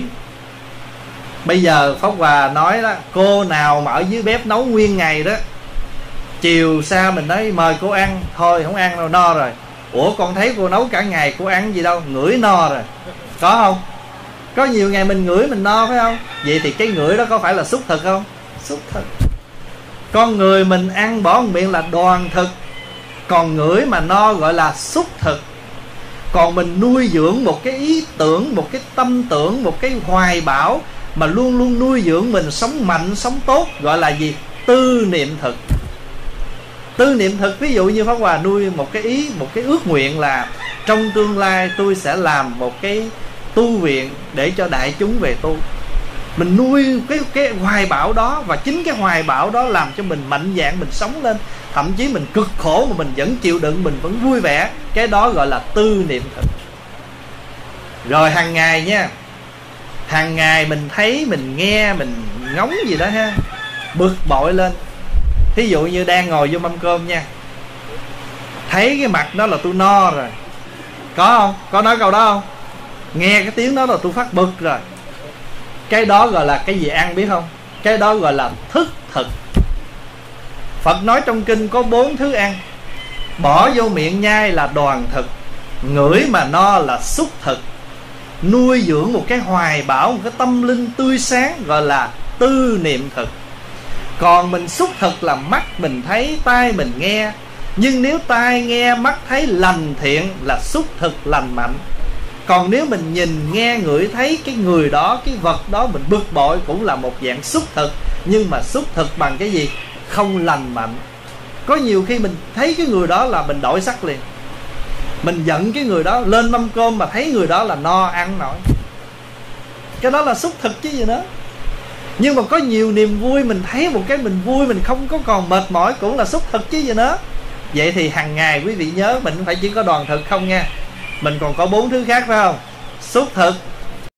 [SPEAKER 2] Bây giờ Pháp Hòa nói đó, cô nào mà ở dưới bếp nấu nguyên ngày đó, chiều xa mình nói mời cô ăn, thôi không ăn đâu, no rồi. Ủa con thấy cô nấu cả ngày, cô ăn gì đâu, ngửi no rồi. Có không? Có nhiều ngày mình ngửi mình no phải không? Vậy thì cái ngửi đó có phải là xúc thực không? Xúc thực. Con người mình ăn bỏ một miệng là đoàn thực, còn ngửi mà no gọi là xúc thực. Còn mình nuôi dưỡng một cái ý tưởng, một cái tâm tưởng, một cái hoài bão mà luôn luôn nuôi dưỡng mình sống mạnh, sống tốt, gọi là gì? Tư niệm thực. Tư niệm thực, ví dụ như Pháp Hòa nuôi một cái ý, một cái ước nguyện là trong tương lai tôi sẽ làm một cái tu viện để cho đại chúng về tu. Mình nuôi cái hoài bão đó, và chính cái hoài bão đó làm cho mình mạnh dạn, mình sống lên. Thậm chí mình cực khổ mà mình vẫn chịu đựng, mình vẫn vui vẻ. Cái đó gọi là tư niệm thực. Rồi hàng ngày nha, hàng ngày mình thấy, mình nghe, mình ngóng gì đó ha, bực bội lên. Thí dụ như đang ngồi vô mâm cơm nha, thấy cái mặt đó là tôi no rồi. Có không? Có nói câu đó không? Nghe cái tiếng đó là tôi phát bực rồi. Cái đó gọi là cái gì ăn biết không? Cái đó gọi là thức thực. Phật nói trong kinh có 4 thứ ăn. Bỏ vô miệng nhai là đoàn thực, ngửi mà no là xúc thực, nuôi dưỡng một cái hoài bão, một cái tâm linh tươi sáng gọi là tư niệm thực. Còn mình xúc thực là mắt mình thấy, tai mình nghe. Nhưng nếu tai nghe, mắt thấy lành thiện là xúc thực lành mạnh. Còn nếu mình nhìn, nghe, ngửi, thấy cái người đó, cái vật đó mình bực bội, cũng là một dạng xúc thực. Nhưng mà xúc thực bằng cái gì? Không lành mạnh. Có nhiều khi mình thấy cái người đó là mình đổi sắc liền. Mình giận cái người đó, lên mâm cơm mà thấy người đó là no ăn nổi. Cái đó là xúc thực chứ gì nữa. Nhưng mà có nhiều niềm vui, mình thấy một cái mình vui, mình không có còn mệt mỏi, cũng là xúc thực chứ gì nữa. Vậy thì hàng ngày quý vị nhớ, mình không phải chỉ có đoàn thực không nha, mình còn có 4 thứ khác phải không? Xúc thực,